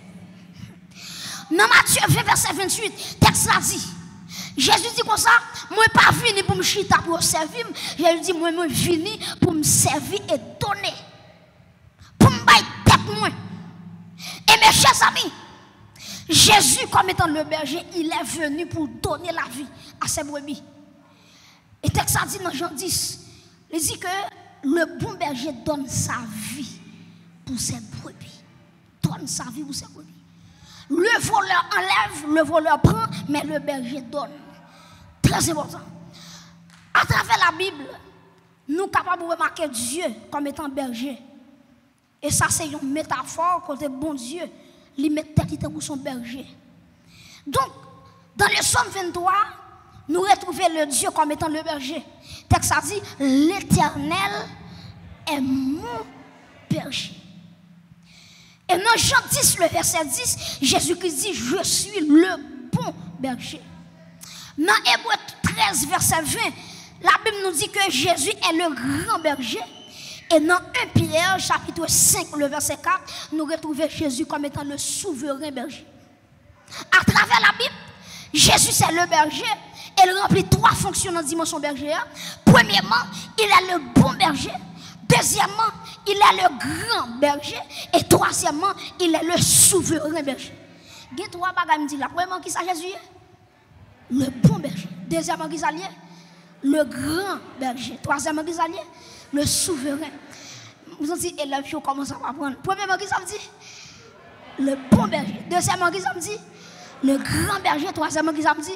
Dans Matthieu 20, verset 28, texte a dit Jésus dit comme ça, moi pas venu pour me chita pour servir, Jésus dit moi venu pour me servir et donner. Pour me bailler tête moi. Et mes chers amis, Jésus comme étant le berger, il est venu pour donner la vie à ses brebis. Et texte a dit dans Jean 10, il dit que le bon berger donne sa vie pour ses brebis. Donne sa vie pour ses brebis. Le voleur enlève, le voleur prend, mais le berger donne. Très important. À travers la Bible, nous sommes capables de remarquer Dieu comme étant berger. Et ça, c'est une métaphore côté bon Dieu. Il met tête pour son berger. Donc, dans le Psaume 23, nous retrouvons le Dieu comme étant le berger. Le texte a dit, l'Éternel est mon berger. Et dans Jean 10, le verset 10, Jésus-Christ dit, je suis le bon berger. Dans Hébreux 13, verset 20, la Bible nous dit que Jésus est le grand berger. Et dans 1 Pierre, chapitre 5, le verset 4, nous retrouvons Jésus comme étant le souverain berger. À travers la Bible, Jésus c'est le berger. Il remplit trois fonctions dans la dimension bergère. Premièrement, il est le bon berger. Deuxièmement, il est le grand berger. Et troisièmement, il est le souverain berger. Il y a trois bagages me dit là. Premièrement, qui ça Jésus est? Le bon berger. Deuxièmement, qui ça le grand berger. Troisièmement, qui ça le souverain. Vous avez dit, élèves, je commence à apprendre. Premièrement, qui ça me dit? Le bon berger. Deuxièmement, qui ça me dit? Le grand berger. Troisièmement, qui ça me dit?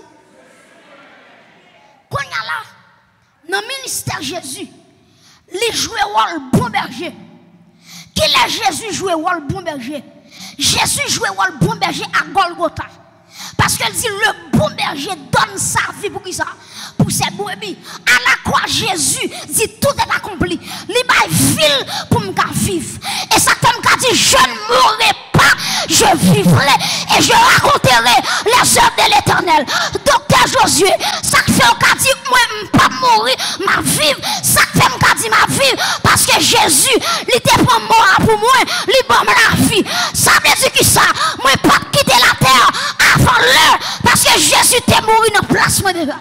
Quand il y a là, dans le ministère Jésus, il joue le rôle bon berger. Qui est Jésus joue le rôle bon berger? Jésus joue le rôle bon berger à Golgotha. Parce qu'il dit le bon berger donne sa vie pour qui ça? Pour ses brebis. À la croix, Jésus dit tout est accompli. Il m'a ville pour me vivre. Et ça comme dit je ne mourrai pas, je vivrai et je raconterai les œuvres de l'Éternel. Docteur Josué, ça fait on dit moi pas mourir, ma vivre, ça fait on dit ma vivre parce que Jésus, il était pas mort pour moi, il donne la vie. Ça veut dire que ça, moi pas quitter la terre avant l'heure parce que Jésus t'est mort dans place moi déjà.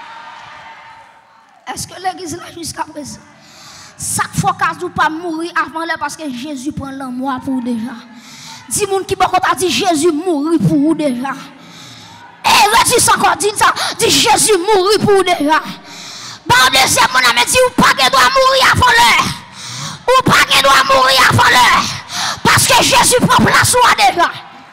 Est-ce que l'église là jusqu'à présent? Chaque fois qu'on ne pas mourir avant l'heure parce que Jésus prend l'amour pour vous déjà. Dis moun qui beaucoup a dit Jésus mourir pour vous déjà. Et redis encore dit ça, dit Jésus mourir pour vous déjà. Bon deuxième mon ami dit ou pas que doit mourir avant l'heure. Ou pas que doit mourir avant l'heure. Parce que Jésus prend place ou déjà.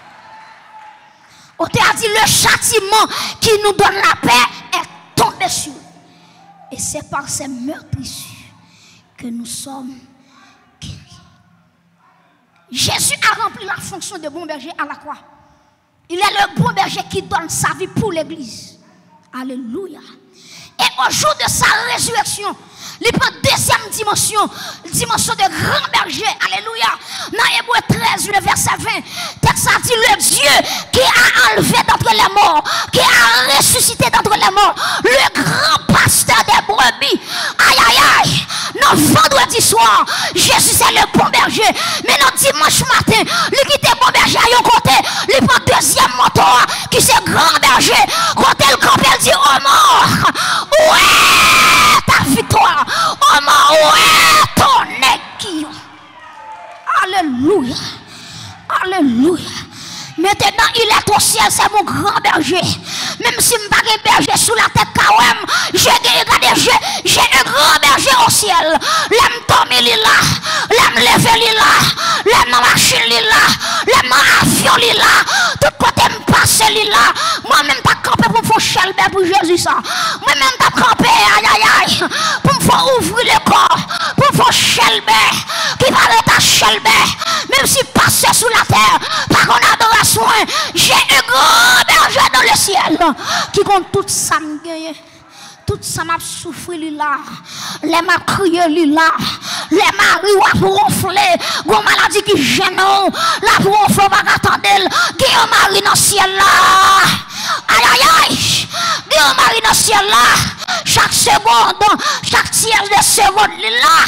On t'a dit le châtiment qui nous donne la paix est tombé sur nous. Et c'est par ces meurtrissures que nous sommes guéris. Jésus a rempli la fonction de bon berger à la croix. Il est le bon berger qui donne sa vie pour l'église. Alléluia. Et au jour de sa résurrection, il prend deuxième dimension de grand berger. Alléluia. Dans Hébreux 13, le verset 20, texte a dit le Dieu qui a enlevé d'entre les morts, qui a ressuscité d'entre les morts, le grand pasteur des brebis. Aïe, aïe, aïe. Non, vendredi soir, Jésus c'est le bon berger. Mais non, dimanche matin, il quitte le bon berger à un côté, il prend deuxième moteur qui c'est grand berger. Quand elle campe, elle dit oh mort, ouais, ta victoire. Oh mort, ouais, ton équipe. Alléluia. Alléluia. Maintenant, il est au ciel, c'est mon grand berger. Même si je ne suis pas un berger sous la tête, quand même, j'ai un grand berger au ciel. L'aime tomber là, l'aime lever là, l'aime marcher là, l'aime avion là, tout côté me passe là. Moi-même, je campé pour me faire chelbe pour Jésus. Moi-même, je campé, aïe aïe aïe, pour me faire ouvrir le corps, pour me faire chelbe, qui va être chelbe, même si passe sous la terre, par qu'on adore. J'ai un grand berger dans le ciel qui compte tout ça me gagne. Tout ça m'a souffert là. Les m'a crié là. Les maris ont ronflé. Gon maladie qui gêne. La pour ronfler pas attendre. Qui un mari dans le ciel là. Aïe aïe aïe. Qui un mari dans le ciel là. Chaque seconde, chaque tiers de seconde là.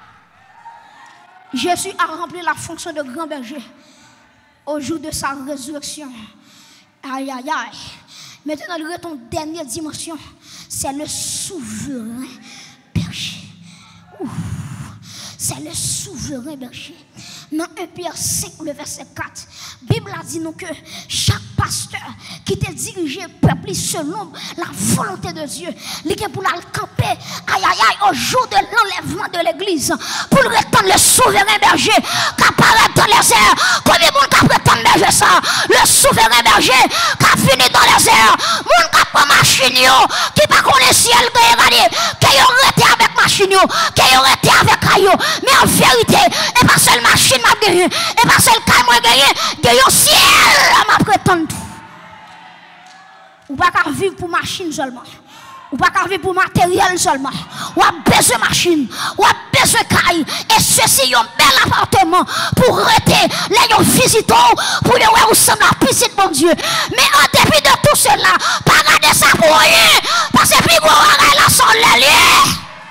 Jésus a rempli la fonction de grand berger au jour de sa résurrection. Aïe, aïe, aïe. Maintenant, il retourne dernière dimension. C'est le souverain berger. C'est le souverain berger. Dans 1 Pierre 5, le verset 4, la Bible a dit nous que chaque pasteur qui te dirige le peuple selon la volonté de Dieu, il est pour la camper, aïe aïe aïe, au jour de l'enlèvement de l'église, pour le retourner le souverain berger qui apparaît dans les airs. Combien de monde qui prétend berger ça? Le souverain berger qui a fini dans les airs. Monde qui prend machine, qui pas connaît le ciel, qui aurait été avec machine, qui aurait été avec caillou, mais en vérité, et pas seule machine m'a gagné, et pas seul caillou m'a gagné, gagné au ciel m'a prétendu. Ou pas qu'à vivre pour machine seulement. Ou pas qu'à vivre pour matériel seulement. Ou a besoin de machine. Ou a besoin de caille. Et ceci est un bel appartement pour arrêter les visiteurs. Pour les voir où semble la piscine, mon Dieu. Mais en dépit de tout cela, pas garder ça pour rien. Parce que puis vous aurez la son lié.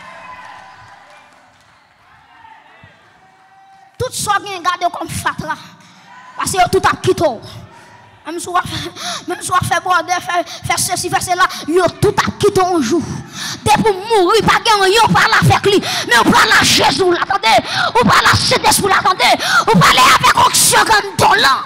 Tout ça qui est gardé comme fatra. Parce que tout a quitté. Même si on fait border, faire ceci, faire cela, yo tout a quitté un jour. Dès pour mourir, pas gagner, on parle avec lui. Mais on parle à Jésus, l'attendez. On parle à Saint-Esprit, l'attendez. On parle avec onction comme dolant.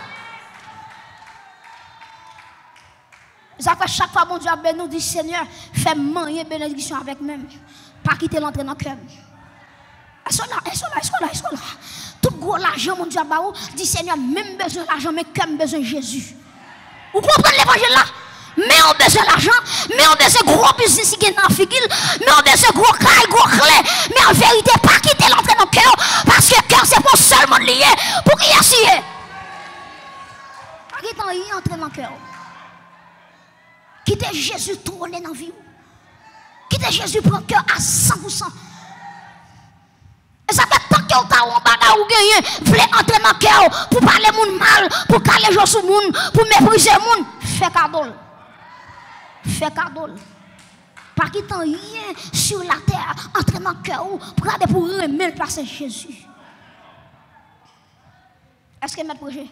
Ça fait chaque fois, mon Dieu, nous dit Seigneur, fais manger bénédiction avec même. Pas quitter l'entrée dans le cœur. Ils sont là. Tout gros l'argent, mon Dieu, dit Seigneur, même besoin d'argent, mais comme besoin de Jésus. Vous comprenez l'évangile là? Mais on a besoin d'argent, mais on a besoin de gros business qui est dans la figure, mais on a besoin de gros caille, gros clé. Mais en vérité, pas quitter l'entrée dans le cœur, parce que le cœur c'est pour seulement lié, pour y essayer. Pas quitter l'entrée dans le cœur. Quitter Jésus tourner dans la vie. Quitter Jésus prendre cœur à 100%. Et ça fait tant que vous avez un bagage ou gagné, vous voulez entrer dans le cœur pour parler moun mal, pour caler les gens sur moun, pour mépriser moun. Fais cadeau. Fais cadeau. Pas quitter rien sur la terre, entrer dans le cœur pour garder pour remettre le place Jésus. Est-ce que maître projet?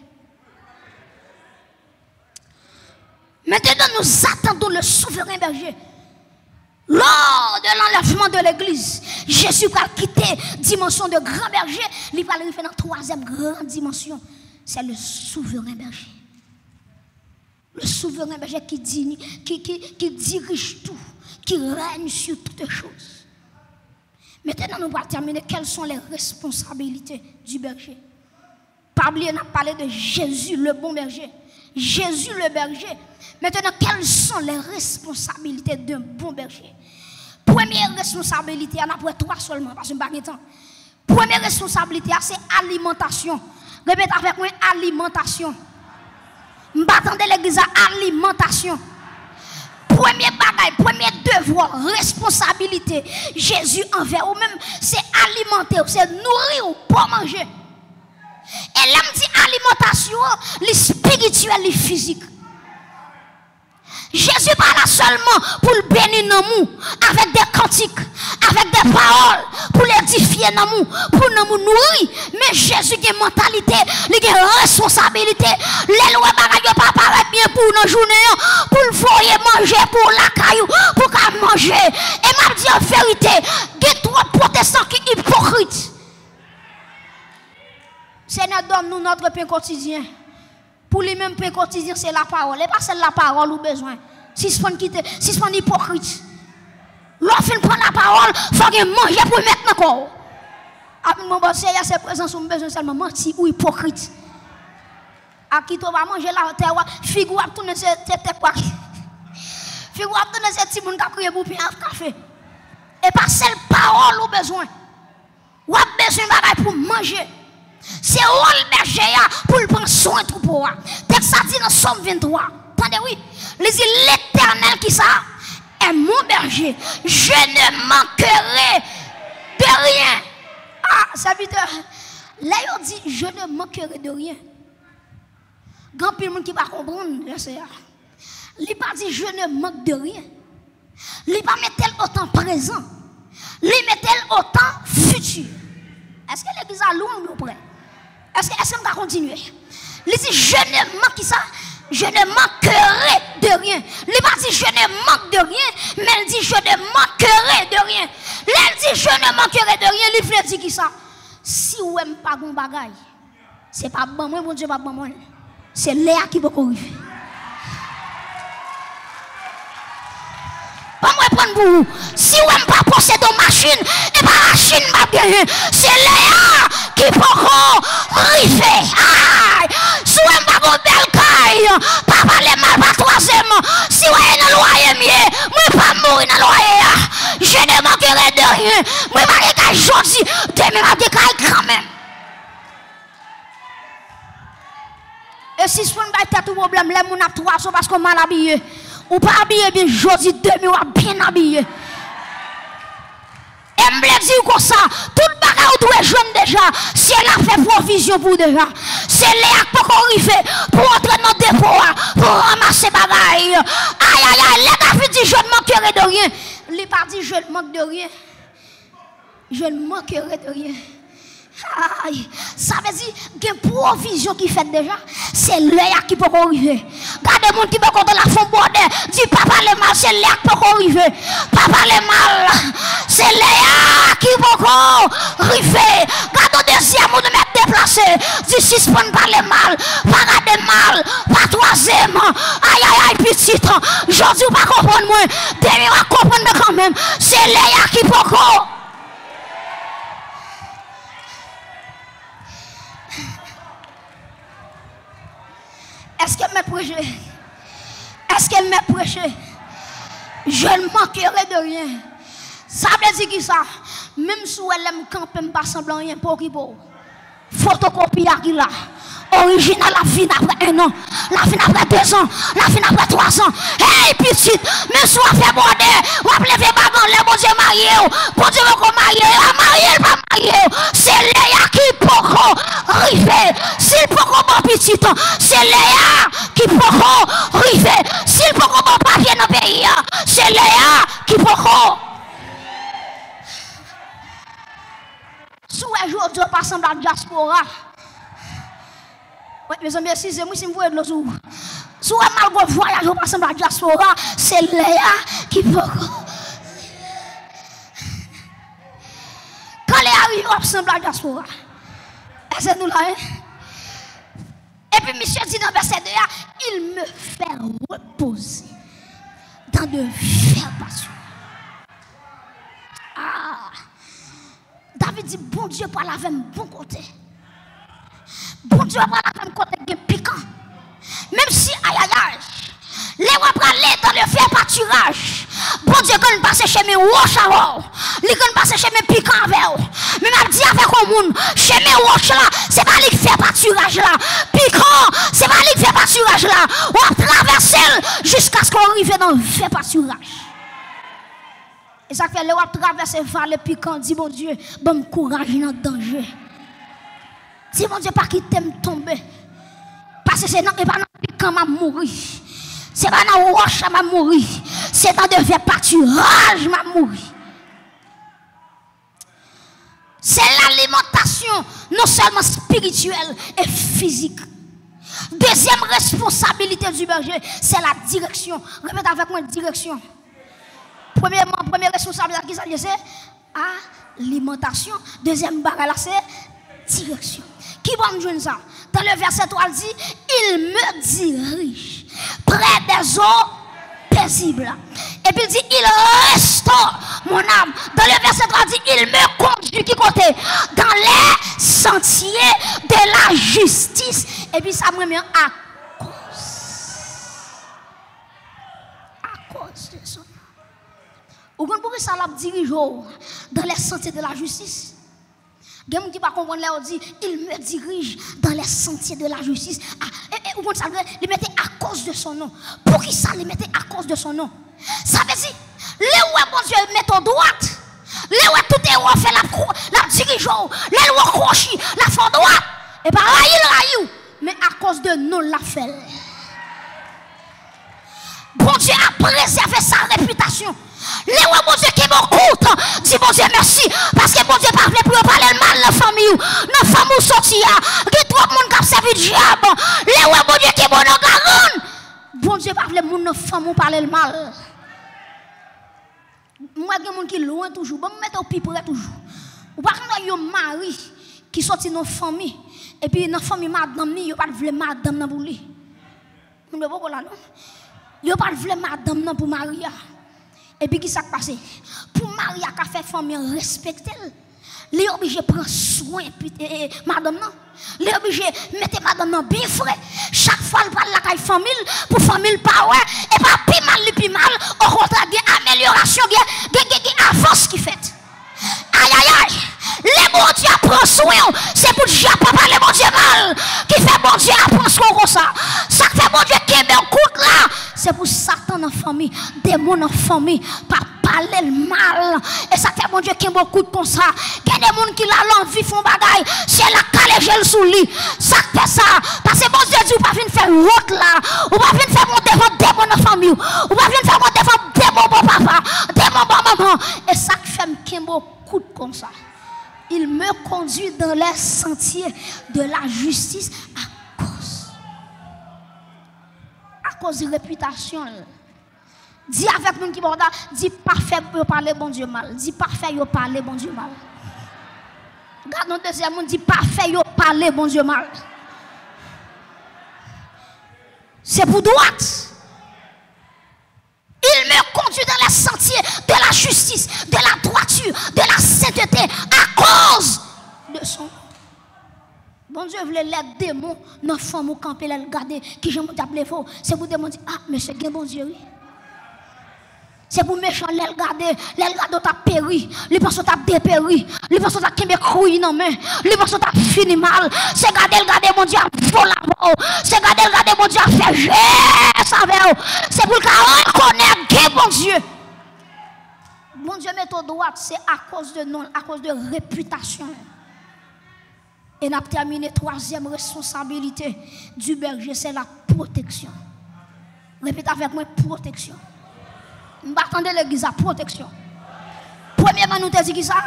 Maintenant, nous attendons le souverain berger. Lors de l'enlèvement de l'église, Jésus va quitter la dimension de grand berger, il va arriver dans la troisième grande dimension. C'est le souverain berger. Le souverain berger qui dirige tout, qui règne sur toutes les choses. Maintenant, nous allons terminer. Quelles sont les responsabilités du berger? Pas oublier, on a parlé de Jésus, le bon berger. Jésus, le berger. Maintenant, quelles sont les responsabilités d'un bon berger? Pour Première responsabilité, on a pour 3 seulement, parce que je n'ai pas de temps. Première responsabilité, c'est alimentation. Répète avec moi, alimentation. Je m'attendais l'église à alimentation. Premier bagage, premier devoir, responsabilité, Jésus envers vous-même, c'est alimenter, c'est nourrir pour manger. Et là, je dis alimentation, les spirituels, les physiques. Jésus pas là seulement pour le bénir nous avec des cantiques, avec des paroles, pour l'édifier nous, pour nous nourrir. Mais Jésus a une mentalité, il a une responsabilité. Les lois ne pas paraître bien pour nos journées, pour le foyer manger, pour la caillou, pour qu'à manger. Et m'a dit en vérité, il y a trop protestants qui sont hypocrites. Seigneur, donne-nous notre pain quotidien. Pour les mêmes pain quotidien, c'est la parole. Et pas celle la parole ou besoin. Si ce sont hypocrite. Lorsqu'il prend la parole, il faut manger pour mettre encore. Après mon boss, il y a ses présences, on besoin seulement mentir ou hypocrite. À qui tu vas manger la terre, figure à tourner cette tête quoi. Figure à tourner cette petite monde qui a crié pour payer un café. Et pas celle parole ou besoin. Ou a besoin de pour manger. C'est rôle berger pour le prendre soin de troupeau. Texte ça dit dans Somme 23. Attendez, oui. Il dit l'Éternel qui ça est mon berger. Je ne manquerai de rien. Ah, serviteur. Là, il dit je ne manquerai de rien. Grand pile monde qui va comprendre, c'est il pas dit je ne manque de rien. Il pas mettre au temps présent. Il mettre au temps futur. Est-ce que l'église a loin ou près? Est-ce qu'on va continuer? Il dit je ne manque ça. Je ne manquerai de rien. Il n'a pas dit je ne manque de rien, mais il dit je ne manquerai de rien. Il dit je ne manquerai de rien, il veut dire qui ça? Si vous n'aimez pas bon bagage, c'est pas bon moi, bon Dieu pas bon moi. C'est Léa qui va arriver. Pas moi prendre pour vous. Si vous n'aimez pas posséder une machine, et pas la machine va gagner. C'est Léa qui va arriver. Si vous n'aimez pas une belle caille, pas parler mal, pas troisième. Si vous avez un loyer mieux, moi pas mourir dans le loyer. Je ne manquerai de rien. Moi pas de caille aujourd'hui, demain je vais caille quand même. Et si ce n'est pas tout problème, les gens ont 300 parce qu'on mal habillé. Ou pas habillé bien, aujourd'hui, demain, ou bien habillé. Et me le dire comme ça, tout le bagage où tu es jeune déjà, si elle a fait provision pour déjà, c'est Léa qui peut arriver pour entrer dans le dépôt, pour ramasser bagaille. Aïe, aïe, aïe, les gars dit je ne manquerai de rien. Les pas dit je ne manque de rien. Je ne manquerai de rien. Aïe, ça veut dire qu'il y a une provision qui fait déjà, c'est Léa qui peut arriver. Regardez les gens qui peut la fond bordel, dit papa le mal, c'est Léa qui peut arriver. Papa le mal, c'est Léa qui peut arriver. Regardez le deuxième, on met déplacé, dit si ce n'est pas le mal, pas regarder mal, pas troisième. Aïe, aïe, aïe, petit, aujourd'hui, on va comprendre moi, demain, on va comprendre quand même, c'est Léa qui peut arriver. Est-ce qu'elle m'a prêché? Est-ce qu'elle m'a prêché? Je ne manquerai de rien. Ça veut dire qui ça? Même si elle aime camper, pas semblant rien pour qui pour. Photocopie à qui là. Original, la fin après 1 an, la fin après 2 ans, la fin après 3 ans. Hey, petite, même si on fait border, on va lever bagan, les bon Dieu marié, bon Dieu qu'on marié, marié, pas marié. C'est Léa qui peut arriver. S'il peut qu'on petite, c'est Léa qui peut arriver. S'il peut qu'on papier dans le pays, c'est Léa qui peut arriver. Si un jour Dieu passe dans la diaspora, oui, mes amis, si moi, si vous voyez de l'autre jour, si vous avez mal de voyage, vous passez dans la diaspora, c'est Léa qui peut. Quand Léa arrive, vous passez dans la diaspora. C'est nous là. Et puis, monsieur dit dans verset 2, il me fait reposer dans de verts passions. Ah! David dit, bon Dieu, parle avec un bon côté. Bon Dieu, parle avec un côté piquant. Même si, aïe, aïe, aïe, les va aller dans le fait pâturage. Bon Dieu, quand il passe chez mes roches avant, il quand passe chez mes piquants avec, mais m'a dit avec au monde, chez mes roches là, c'est pas lui qui fait pâturage là. Piquant, c'est pas lui qui fait pâturage là. On traverse jusqu'à ce qu'on arrive dans le fait pâturage. Et ça fait le on traverse vallée piquant, dit bon Dieu, bon courage dans le danger. Dis mon Dieu, pas qui t'aime tomber. Parce que c'est pas dans le piquant m'a mourir. C'est pas dans le roche m'a mourir. C'est dans le fait pâturage m'a mourir. C'est l'alimentation, non seulement spirituelle et physique. Deuxième responsabilité du berger, c'est la direction. Répète avec moi, direction. Première responsabilité, c'est alimentation. Deuxième bagage, c'est direction. Qui va me joindre ça? Dans le verset 3, il dit, il me dirige près des eaux paisibles. Et puis il dit, il restaure mon âme. Dans le verset 3, il dit, il me conduit qui côté? Dans les sentiers de la justice. Et puis ça me met à cause de son âme. Ou pourquoi ça l'a dirigé dans les sentiers de la justice? Il y a des gens qui ne comprennent pas, dit, il me dirige dans les sentiers de la justice. Ou ça il mettait à cause de son nom. Pour qui ça, il mettait à cause de son nom? Ça veut dire, les où bon Dieu met en droite, les où tout est fait la dirigeant, les où croche, la fond droite, et pas là, il raille, mais à cause de nous, l'a fait. Bon Dieu a préservé sa réputation. Les rois, bon Dieu, qui est beaucoup, dis bon Dieu merci, parce que bon Dieu parle pour parler le mal dans la famille, dans la famille sortie, il y a trop de monde qui a servi le diable. Les rois, bon Dieu, qui est bon dans la garde. Bon Dieu parle pour la famille parler le mal. Moi, il y a des gens qui sont loin toujours, bon, mettre au pied près toujours. Ou par exemple, il y a un mari qui sortit dans la famille, et puis dans la famille, madame, il n'y a pas de madame dans lui. Vous ne pouvez pas là, non? Il n'y a pas de madame pour Maria. Et puis, qui s'est passé? Pour Maria qui a fait famille respecter, il est obligé de prendre soin de madame. Il est obligé de mettre madame bien frais. Chaque fois, il parle de la famille, pour la famille, pas ouais, et pas plus mal, au contraire, il y a amélioration, il y a avance qui fait. Aïe, aïe, aïe. Les bon Dieu prend soin, c'est pour Dieu pas parler bon Dieu mal, qui fait bon Dieu prendre soin comme ça. Ça fait bon Dieu qui est bien coûte là. C'est pour Satan dans la famille, démon dans la famille, pas parler le mal. Et ça fait bon Dieu qui est beaucoup comme ça. Il y a des gens qui ont l'envie font bagaille, c'est la calégelle sous lui. Ça fait ça, parce que bon Dieu dit, ou pas venir faire route là, ou pas venir faire monter votre démon dans la famille, ou pas venir faire monter votre démon bon papa, démon bon maman. Et ça fait qui est beaucoup comme ça. Il me conduit dans les sentiers de la justice à cause de réputation. Dis avec nous qui borda, dis parfait pour parler bon Dieu mal. Dis parfait pour parler bon Dieu mal. Regarde notre deuxième monde, dis parfait pour parler bon Dieu mal. C'est pour droite. Il me conduit dans les sentiers de la justice, de la droiture, de la sainteté, à cause de son. Bon Dieu voulait les démons, nos femmes, camper, les garder, qui j'aime t'appeler faux. C'est pour démons dire, ah, mais c'est bien bon Dieu, oui. C'est pour méchant, les garder t'as péri, les pensent t'as dépéri, les pensent t'as qu'un crouille non mais, les pensent t'as fini mal. C'est garder mon Dieu à voler, c'est garder mon Dieu à faire gérer, c'est pour le reconnaître que bon Dieu. Bon Dieu met au droit, c'est à cause de nom, à cause de réputation. Et n'a terminé troisième responsabilité du berger, c'est la protection. Répète avec moi, protection. M'attendez l'église à protection. Premièrement, nous te dit qui ça?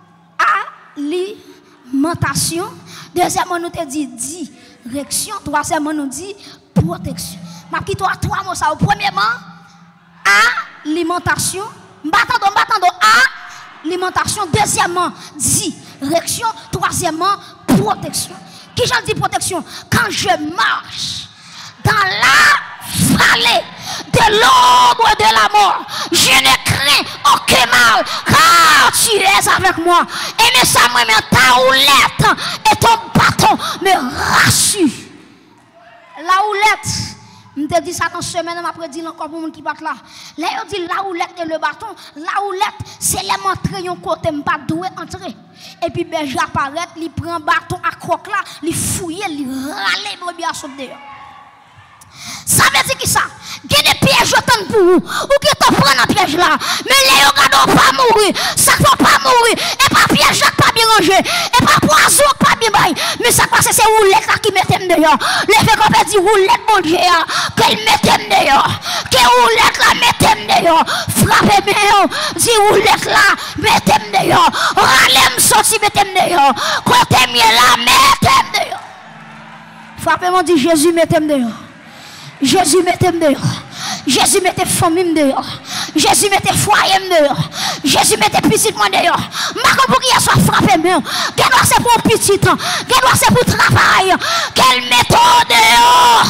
Alimentation. Deuxièmement, nous te dit direction. Troisièmement, nous dit protection. Ma petite trois mots ça. Premièrement, alimentation. M'attendons alimentation. Deuxièmement, direction. Troisièmement, protection. Qui j'en dis protection? Quand je marche dans la vallée de l'ombre de la mort, je ne crains aucun mal, car tu es avec moi. Et mes samois, ta houlette et ton bâton me rassurent. La houlette Je te dis ça dans semaine, après dire encore pour les gens qui partent là. Là, on dit la roulette et le bâton. La roulette, c'est les entrer un côté, je ne pas doué entrer. Et puis, berger apparaît, il prend bâton à croque là, il fouille, il râle, brebis à sauter dehors. Ça veut dire qui ça? Il y a des pièges pour vous. Ou qui te prennent un piège là. Mais les gens ne pas mourir. Ça ne faut pas mourir. Et pas piège là pas bien rangé. Et pas poison pas bien bail. Mais ça passe c'est roulette là qui mettent dehors. Les fait qu'on peut dire roulette mon Dieu. Qu'elle mette dehors. Que roulette là mette dehors. Frappez bien. Dis roulette là mette dehors. Ralem sorti mette dehors. Côté mieux là mette dehors. Frappez-moi dit Jésus mette dehors. Jésus mettez dehors. Jésus mettez famille dehors. Jésus mettez foyer dehors. Jésus mettez petit moi dehors. Marco pour qu'il soit frappé bien. Quel doit c'est pour petit temps. Quel doit c'est pour travail. Quelle méthode dehors.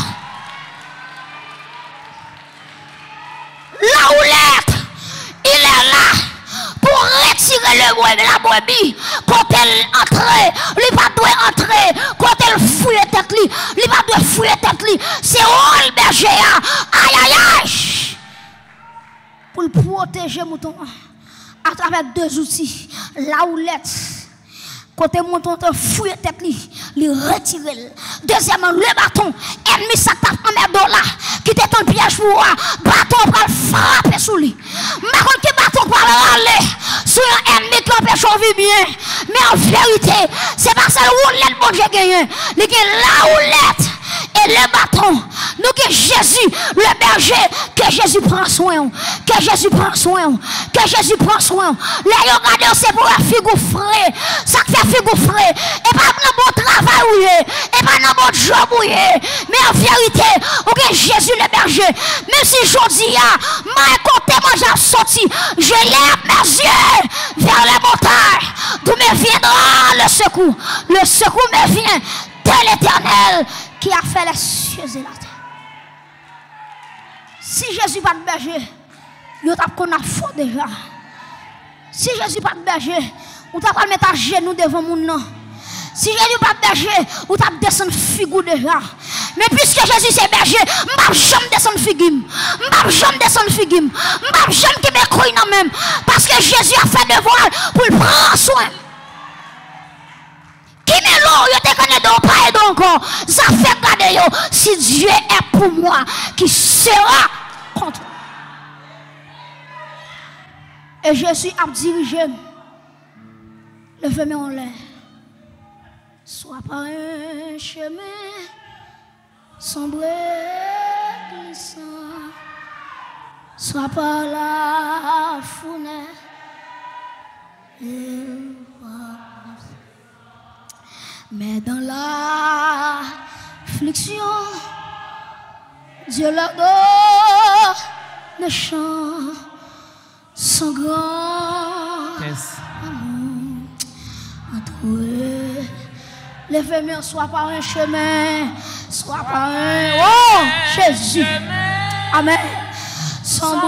La roulette, il est là. Pour retirer la brebis, quand elle entre, il pas doit entrer, quand elle fouille tête li, il pas doit fouiller tête li, c'est all berger, aïe aïe aïe, pour le protéger mouton, à travers deux outils, la houlette, quand elle mouton te fouille tête li, il retire. Deuxièmement, le bâton, ennemi ça tape en mer là, qui était ton piège pour moi, bâton pour frapper sous lui. Mais quand le bâton pour aller sur un ennemi qui empêche de vivre bien, mais en vérité, c'est pas ça le roulette bon Dieu gagné, il y a la roulette et le bâton. Nous que Jésus, le berger, que Jésus prend soin, que Jésus prend soin, que Jésus prend soin. Les regardez c'est pour la figure frais, ça fait figure frais, et pas dans bon travail, et pas dans bon job, mais en vérité, ok Jésus le berger, même si je dis, ma côté moi j'ai sorti, je lève mes yeux vers les montagnes, d'où me viendra le secours me vient de l'Éternel qui a fait les cieux et la terre. Si Jésus pas de berger, il t'a qu'on a faux déjà. Si Jésus pas de berger, on t'a pas mettre à genoux devant mon nom. Si Jésus pas de berger, on t'a descendre figure déjà. Mais puisque Jésus c'est berger, je ne jamais descendre figure. Je ne jamais descendre figure. Je ne jamais qui me croire non même. Parce que Jésus a fait devoir pour le prendre soin. Qui me l'eau, je te connais donc pas et donc, ça fait garder yo. Si Dieu est pour moi, qui sera contre moi. Et Jésus a dirigé, levez-moi en l'air. Soit par un chemin sombre glissant, soit par la fenêtre. Mais dans la affliction, Dieu leur donne le chant, son grand amour entre eux. Les femmes soit par un chemin, soit par un... Oh, Jésus! Amen. Sombre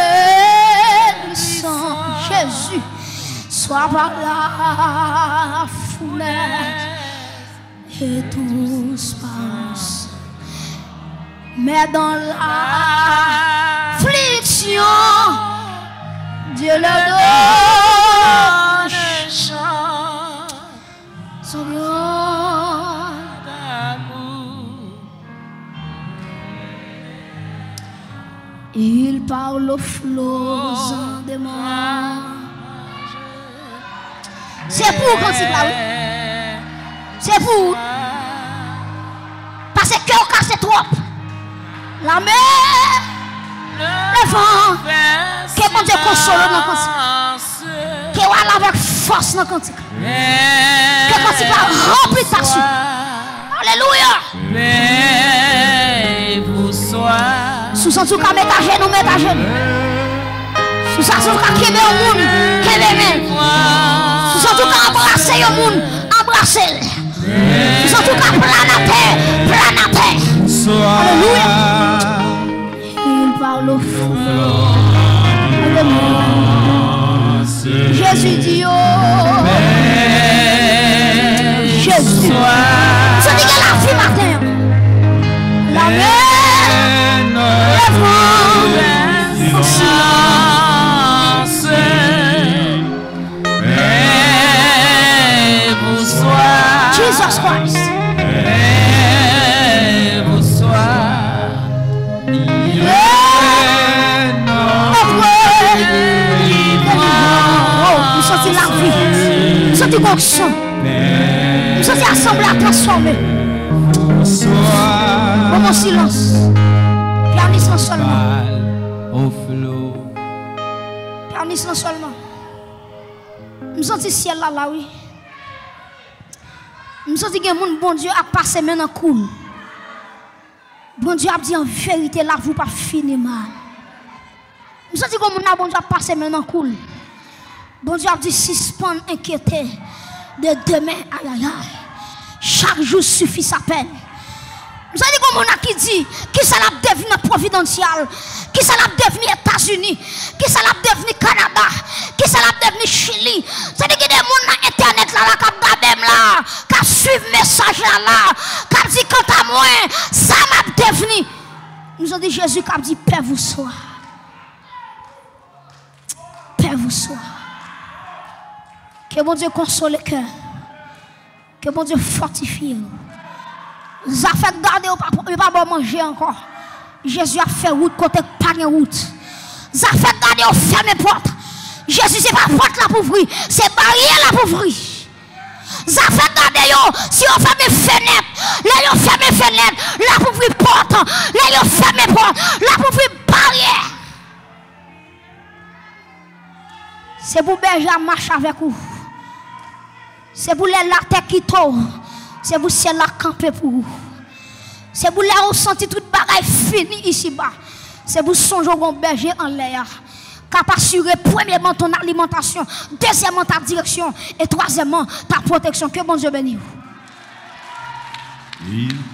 sang, Jésus, soit par la fenêtre. Et tous passent, mais dans l'affliction, Dieu leur donne son grand amour. Il parle aux flots des morts. C'est pour quand il parle. C'est pour. Parce que cœur casse trop. La mer, le vent, que mon Dieu console dans le cantique. Que voilà avec force dans le cantique. Que le cantique va remplir ta suite. Alléluia. Mais vous soyez. Sous son tout cas, mettre à genoux, mettre à genoux. Sous son tout cas, qu'il y ait un monde, qu'il y ait un. Sous son tout cas, embrasser un monde, embrasser. Sous son tout cas, planater, planater. Alléluia. Il parle au fond. Jésus dit, oh. Jésus. Je dis que la vie matin. La mer. senti connexion. Nous sommes assemblés à transformer. Moment silence. Pianiste seulement. Pianiste seulement. Nous sommes ciel là, oui. Nous sommes dit que mon bon Dieu a passé maintenant cool. Bon Dieu a dit en vérité là, vous pas fini mal. Nous sommes dit que mon bon Dieu a passé maintenant cool. Bon Dieu a dit suspendre, inquiété de demain, aïe aïe aïe. Chaque jour suffit sa peine. Nous avons dit comme on a qui dit, qui ça l'a devenu providentiel, qui ça l'a devenu États-Unis, qui ça l'a devenu Canada, qui ça l'a devenu Chili. C'est-à-dire qu'il y a des gens sur Internet là, qui regardent là, qui suivent le message là, qui dit quant à moi, ça m'a devenu. Nous avons dit Jésus qui a dit, paix vous soit. Paix vous soit. Que bon Dieu console le cœur. Que bon Dieu fortifie. Ça fait garder, il ne va pas manger encore. Jésus a fait route côté pas de route. Ça fait garder, on ferme les portes. Jésus, ce n'est pas porte là pour ouvrir, c'est barrière là pour ouvrir. Ça fait garder, si on ferme les fenêtres, là on ferme les fenêtres, là pour ouvrir porte, là on ferme les portes, là pour ouvrir barrière. C'est pour berger à marcher avec vous. C'est pour les lattes qui tombent. C'est pour ciel la camper pour vous. C'est pour les ressentir toute bagaille finie ici-bas. C'est pour songer au berger en l'air. Capable d'assurer premièrement ton alimentation, deuxièmement ta direction et troisièmement ta protection. Que bon Dieu bénisse.